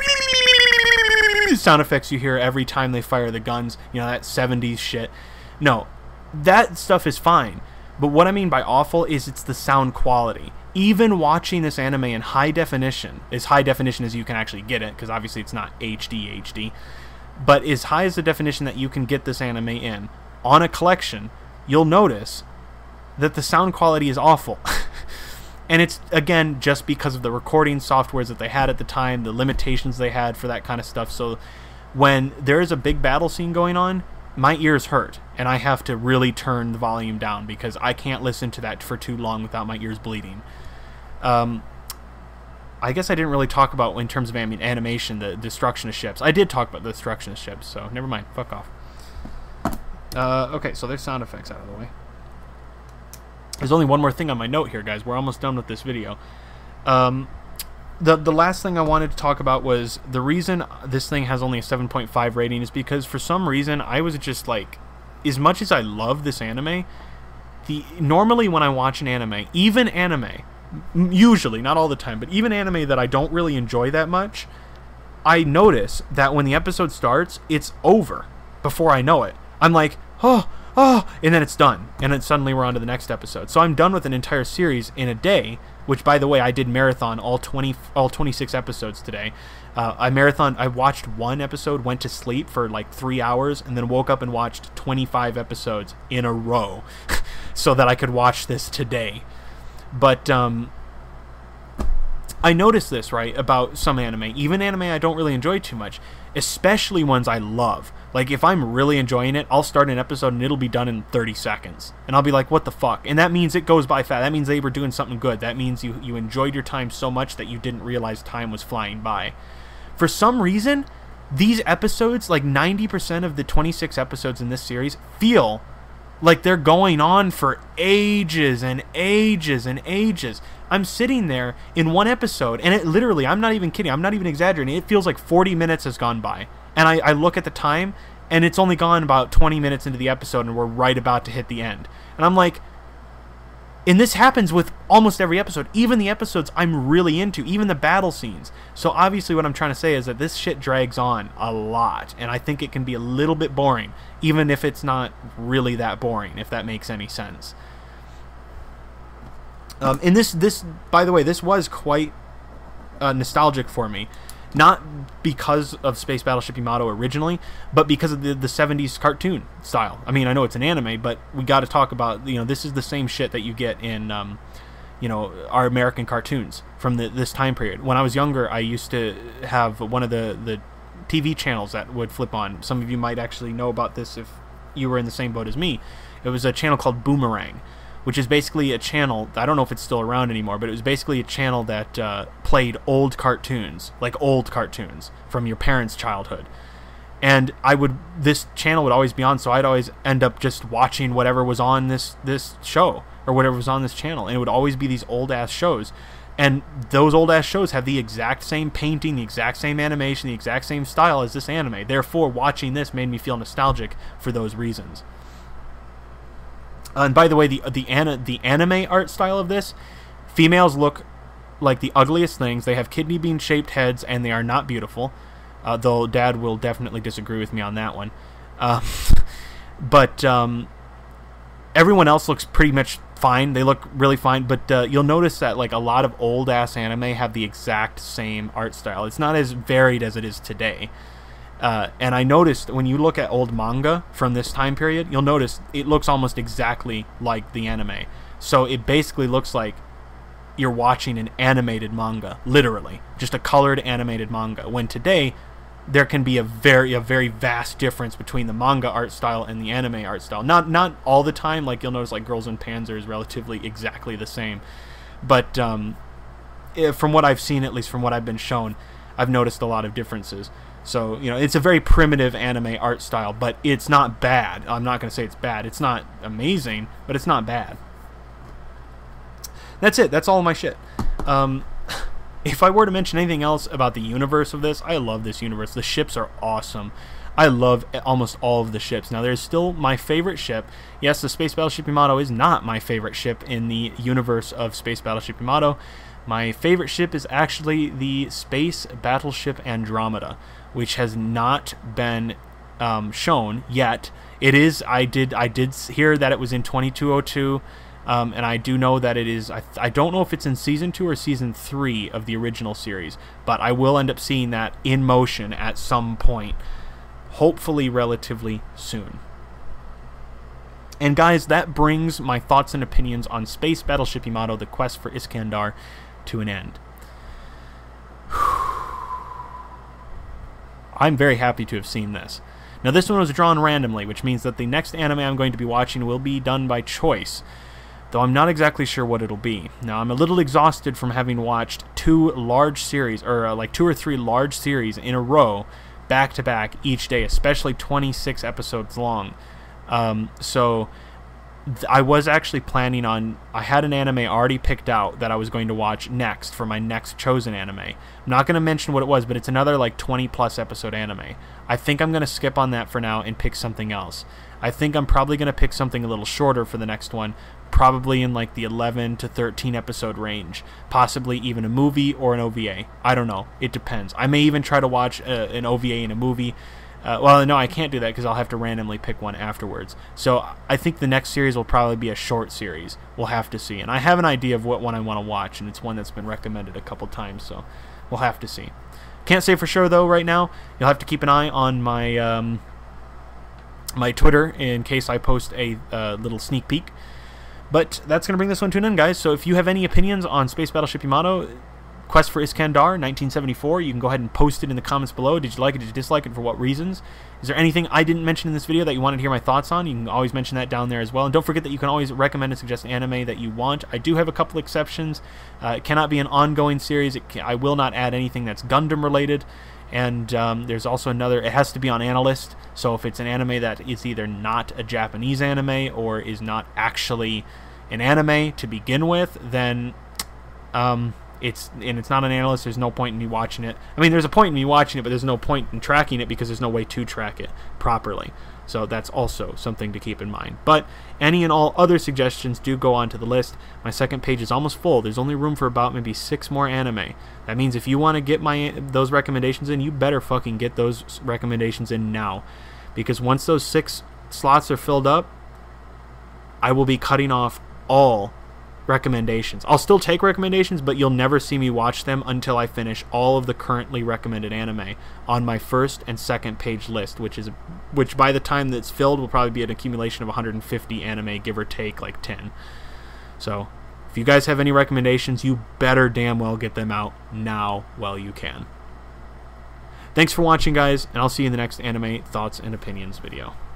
Speaker 1: sound effects you hear every time they fire the guns, you know, that seventies shit. No, that stuff is fine. But what I mean by awful is it's the sound quality. Even watching this anime in high definition, as high definition as you can actually get it, because obviously it's not H D H D, but as high as the definition that you can get this anime in, on a collection, you'll notice that the sound quality is awful. And it's, again, just because of the recording softwares that they had at the time, the limitations they had for that kind of stuff. So when there is a big battle scene going on, my ears hurt, and I have to really turn the volume down because I can't listen to that for too long without my ears bleeding. Um, I guess I didn't really talk about, in terms of anim animation, the destruction of ships. I did talk about the destruction of ships, so never mind. Fuck off. Uh, okay, so there's sound effects out of the way. There's only one more thing on my note here, guys. We're almost done with this video. Um, the the last thing I wanted to talk about was the reason this thing has only a seven point five rating is because for some reason I was just like, as much as I love this anime, the normally when I watch an anime, even anime, usually, not all the time, but even anime that I don't really enjoy that much, I notice that when the episode starts, it's over before I know it. I'm like, oh, oh, and then it's done, and then suddenly we're on to the next episode. So I'm done with an entire series in a day, which, by the way, I did marathon all twenty, all twenty-six episodes today. Uh, I marathon, I watched one episode, went to sleep for like three hours, and then woke up and watched twenty-five episodes in a row, so that I could watch this today. But um, I noticed this, right, about some anime, even anime I don't really enjoy too much, especially ones I love. Like, if I'm really enjoying it, I'll start an episode and it'll be done in thirty seconds. And I'll be like, what the fuck? And that means it goes by fast. That means they were doing something good. That means you, you enjoyed your time so much that you didn't realize time was flying by. For some reason, these episodes, like ninety percent of the twenty-six episodes in this series, feel like they're going on for ages and ages and ages. I'm sitting there in one episode, and it literally, I'm not even kidding, I'm not even exaggerating, it feels like forty minutes has gone by. And I, I look at the time, and it's only gone about twenty minutes into the episode, and we're right about to hit the end. And I'm like, and this happens with almost every episode, even the episodes I'm really into, even the battle scenes. So obviously what I'm trying to say is that this shit drags on a lot, and I think it can be a little bit boring, even if it's not really that boring, if that makes any sense. Um, and this, this, by the way, this was quite uh, nostalgic for me. Not because of Space Battleship Yamato originally, but because of the, the seventies cartoon style. I mean, I know it's an anime, but we got to talk about, you know, this is the same shit that you get in, um, you know, our American cartoons from the, this time period. When I was younger, I used to have one of the, the T V channels that would flip on. Some of you might actually know about this if you were in the same boat as me. It was a channel called Boomerang, which is basically a channel, I don't know if it's still around anymore, but it was basically a channel that uh, played old cartoons, like old cartoons from your parents' childhood. And I would, this channel would always be on, so I'd always end up just watching whatever was on this, this show, or whatever was on this channel, and it would always be these old-ass shows. And those old-ass shows have the exact same painting, the exact same animation, the exact same style as this anime. Therefore, watching this made me feel nostalgic for those reasons. Uh, and by the way, the the, ana the anime art style of this, females look like the ugliest things. They have kidney bean shaped heads, and they are not beautiful. Uh, though Dad will definitely disagree with me on that one. Uh, but um, everyone else looks pretty much fine. They look really fine. But uh, you'll notice that like a lot of old ass anime have the exact same art style. It's not as varied as it is today. Uh, and I noticed when you look at old manga from this time period, you'll notice it looks almost exactly like the anime. So it basically looks like you're watching an animated manga, literally, just a colored animated manga. When today, there can be a very a very vast difference between the manga art style and the anime art style. Not not all the time. Like you'll notice, like Girls in Panzer is relatively exactly the same, but um, from what I've seen, at least from what I've been shown, I've noticed a lot of differences. So, you know, it's a very primitive anime art style, but it's not bad. I'm not going to say it's bad. It's not amazing, but it's not bad. That's it. That's all my shit. Um, if I were to mention anything else about the universe of this, I love this universe. The ships are awesome. I love almost all of the ships. Now, there's still my favorite ship. Yes, the Space Battleship Yamato is not my favorite ship in the universe of Space Battleship Yamato. My favorite ship is actually the Space Battleship Andromeda, which has not been um, shown yet. It is. I did. I did hear that it was in twenty-two oh two, um, and I do know that it is. I, I don't know if it's in season two or season three of the original series, but I will end up seeing that in motion at some point, hopefully relatively soon. And guys, that brings my thoughts and opinions on Space Battleship Yamato: The Quest for Iscandar to an end. I'm very happy to have seen this. Now, this one was drawn randomly, which means that the next anime I'm going to be watching will be done by choice, though I'm not exactly sure what it'll be. Now, I'm a little exhausted from having watched two large series, or uh, like two or three large series in a row, back to back each day, especially twenty-six episodes long. Um, so I was actually planning on, I had an anime already picked out that I was going to watch next for my next chosen anime. I'm not going to mention what it was, but it's another like twenty plus episode anime. I think I'm going to skip on that for now and pick something else. I think I'm probably going to pick something a little shorter for the next one, probably in like the eleven to thirteen episode range, possibly even a movie or an O V A. I don't know. It depends. I may even try to watch uh, an O V A and a movie. Uh, well, no, I can't do that because I'll have to randomly pick one afterwards. So I think the next series will probably be a short series. We'll have to see. And I have an idea of what one I want to watch, and it's one that's been recommended a couple times, so we'll have to see. Can't say for sure, though, right now. You'll have to keep an eye on my, um, my Twitter in case I post a uh, little sneak peek. But that's going to bring this one to an end, guys. So if you have any opinions on Space Battleship Yamato: Quest for Iscandar, nineteen seventy-four, you can go ahead and post it in the comments below. Did you like it? Did you dislike it? For what reasons? Is there anything I didn't mention in this video that you wanted to hear my thoughts on? You can always mention that down there as well. And don't forget that you can always recommend and suggest anime that you want. I do have a couple exceptions. Uh, it cannot be an ongoing series. It can, I will not add anything that's Gundam related. And um, there's also another, it has to be on Analyst. So if it's an anime that is either not a Japanese anime or is not actually an anime to begin with, then... Um, it's and it's not an analyst. There's no point in me watching it. I mean, there's a point in me watching it, but there's no point in tracking it because there's no way to track it properly. So that's also something to keep in mind. But any and all other suggestions do go onto the list. My second page is almost full. There's only room for about maybe six more anime. That means if you want to get my those recommendations in, you better fucking get those recommendations in now. Because once those six slots are filled up, I will be cutting off all recommendations. I'll still take recommendations, but you'll never see me watch them until I finish all of the currently recommended anime on my first and second page list, which is which by the time that's filled will probably be an accumulation of one hundred fifty anime, give or take like ten. So if you guys have any recommendations, you better damn well get them out now while you can. Thanks for watching, guys, and I'll see you in the next anime thoughts and opinions video.